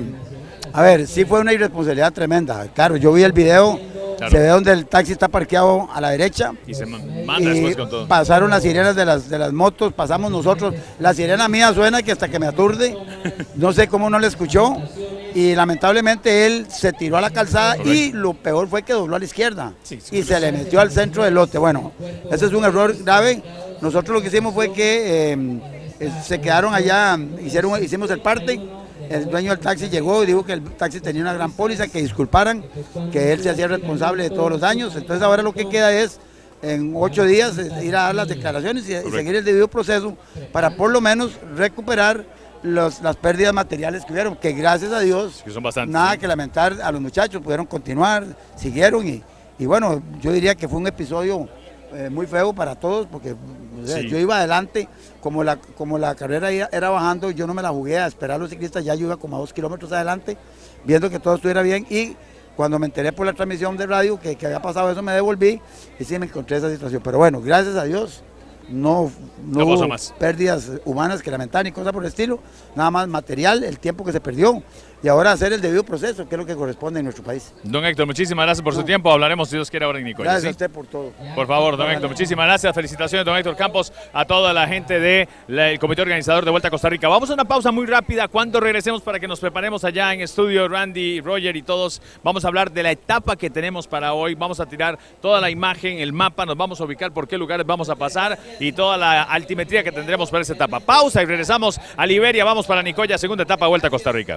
Speaker 15: a ver, sí fue una irresponsabilidad tremenda. Claro, yo vi el video, claro. Se ve donde el taxi está parqueado a la derecha.
Speaker 1: Y se manda después con todo.
Speaker 15: Pasaron las sirenas de las motos, pasamos nosotros. La sirena mía suena que hasta que me aturde. No sé cómo no le escuchó. Y lamentablemente él se tiró a la calzada. Correcto. Y lo peor fue que dobló a la izquierda. Sí, y se le metió al centro del lote. Bueno, ese es un error grave. Nosotros lo que hicimos fue que se quedaron allá, hicimos el parte. El dueño del taxi llegó y dijo que el taxi tenía una gran póliza, que disculparan, que él se hacía responsable de todos los daños. Entonces ahora lo que queda es, en 8 días, ir a dar las declaraciones y seguir el debido proceso para por lo menos recuperar las pérdidas materiales que hubieron, que gracias a Dios,
Speaker 1: que son bastantes,
Speaker 15: nada que lamentar a los muchachos, pudieron continuar, siguieron y bueno, yo diría que fue un episodio muy feo para todos, porque sí. Yo iba adelante, como la carrera era bajando, yo no me la jugué a esperar a los ciclistas, ya yo iba como a 2 kilómetros adelante, viendo que todo estuviera bien, y cuando me enteré por la transmisión de radio que había pasado eso, me devolví y sí me encontré esa situación. Pero bueno, gracias a Dios, no hubo más pérdidas humanas que lamentar ni cosas por el estilo, nada más material, el tiempo que se perdió. Y ahora hacer el debido proceso, que es lo que corresponde en nuestro país.
Speaker 1: Don Héctor, muchísimas gracias por su tiempo. Hablaremos, si Dios quiere, ahora en Nicoya.
Speaker 15: Gracias a usted por todo.
Speaker 1: Por favor, don Héctor, muchísimas gracias. Felicitaciones, don Héctor Campos, a toda la gente del comité organizador de Vuelta a Costa Rica. Vamos a una pausa muy rápida. Cuando regresemos, para que nos preparemos allá en estudio, Randy, Roger y todos, vamos a hablar de la etapa que tenemos para hoy. Vamos a tirar toda la imagen, el mapa, nos vamos a ubicar por qué lugares vamos a pasar y toda la altimetría que tendremos para esa etapa. Pausa y regresamos a Liberia. Vamos para Nicoya, segunda etapa de Vuelta a Costa Rica.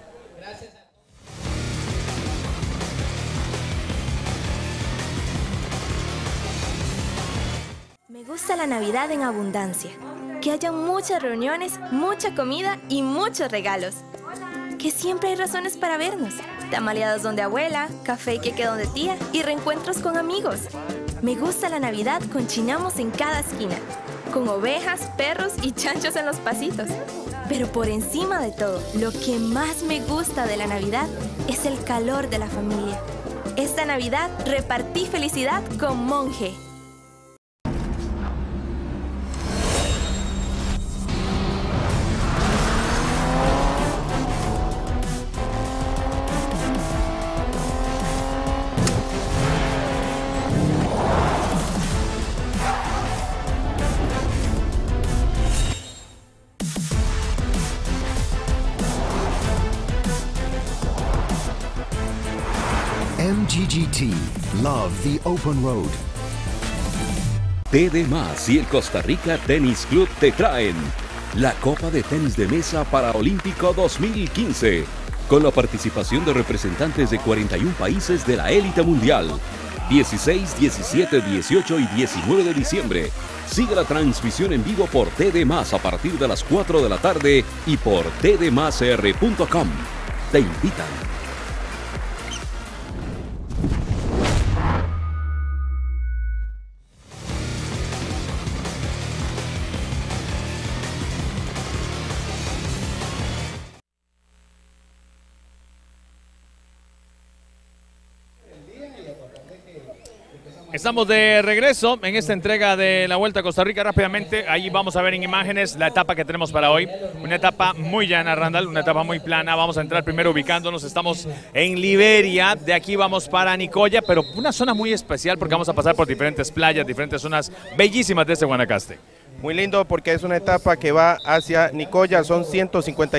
Speaker 12: Me gusta la Navidad en abundancia. Que haya muchas reuniones, mucha comida y muchos regalos. Que siempre hay razones para vernos. Tamaleados donde abuela, café y queque donde tía y reencuentros con amigos. Me gusta la Navidad con chinamos en cada esquina. Con ovejas, perros y chanchos en los pasitos. Pero por encima de todo, lo que más me gusta de la Navidad es el calor de la familia. Esta Navidad repartí felicidad con Monje.
Speaker 13: GGT. Love the open road.
Speaker 8: TD Más y el Costa Rica Tenis Club te traen la Copa de Tenis de Mesa Paraolímpico 2015, con la participación de representantes de 41 países de la élite mundial. 16, 17, 18 y 19 de diciembre. Sigue la transmisión en vivo por TD Más a partir de las 4 de la tarde y por tdmasr.com. Te invitan.
Speaker 1: Estamos de regreso en esta entrega de la Vuelta a Costa Rica. Rápidamente, ahí vamos a ver en imágenes la etapa que tenemos para hoy. Una etapa muy llana, Randall, una etapa muy plana. Vamos a entrar primero ubicándonos. Estamos en Liberia. De aquí vamos para Nicoya, pero una zona muy especial porque vamos a pasar por diferentes playas, diferentes zonas bellísimas de este Guanacaste.
Speaker 5: Muy lindo porque es una etapa que va hacia Nicoya. Son 150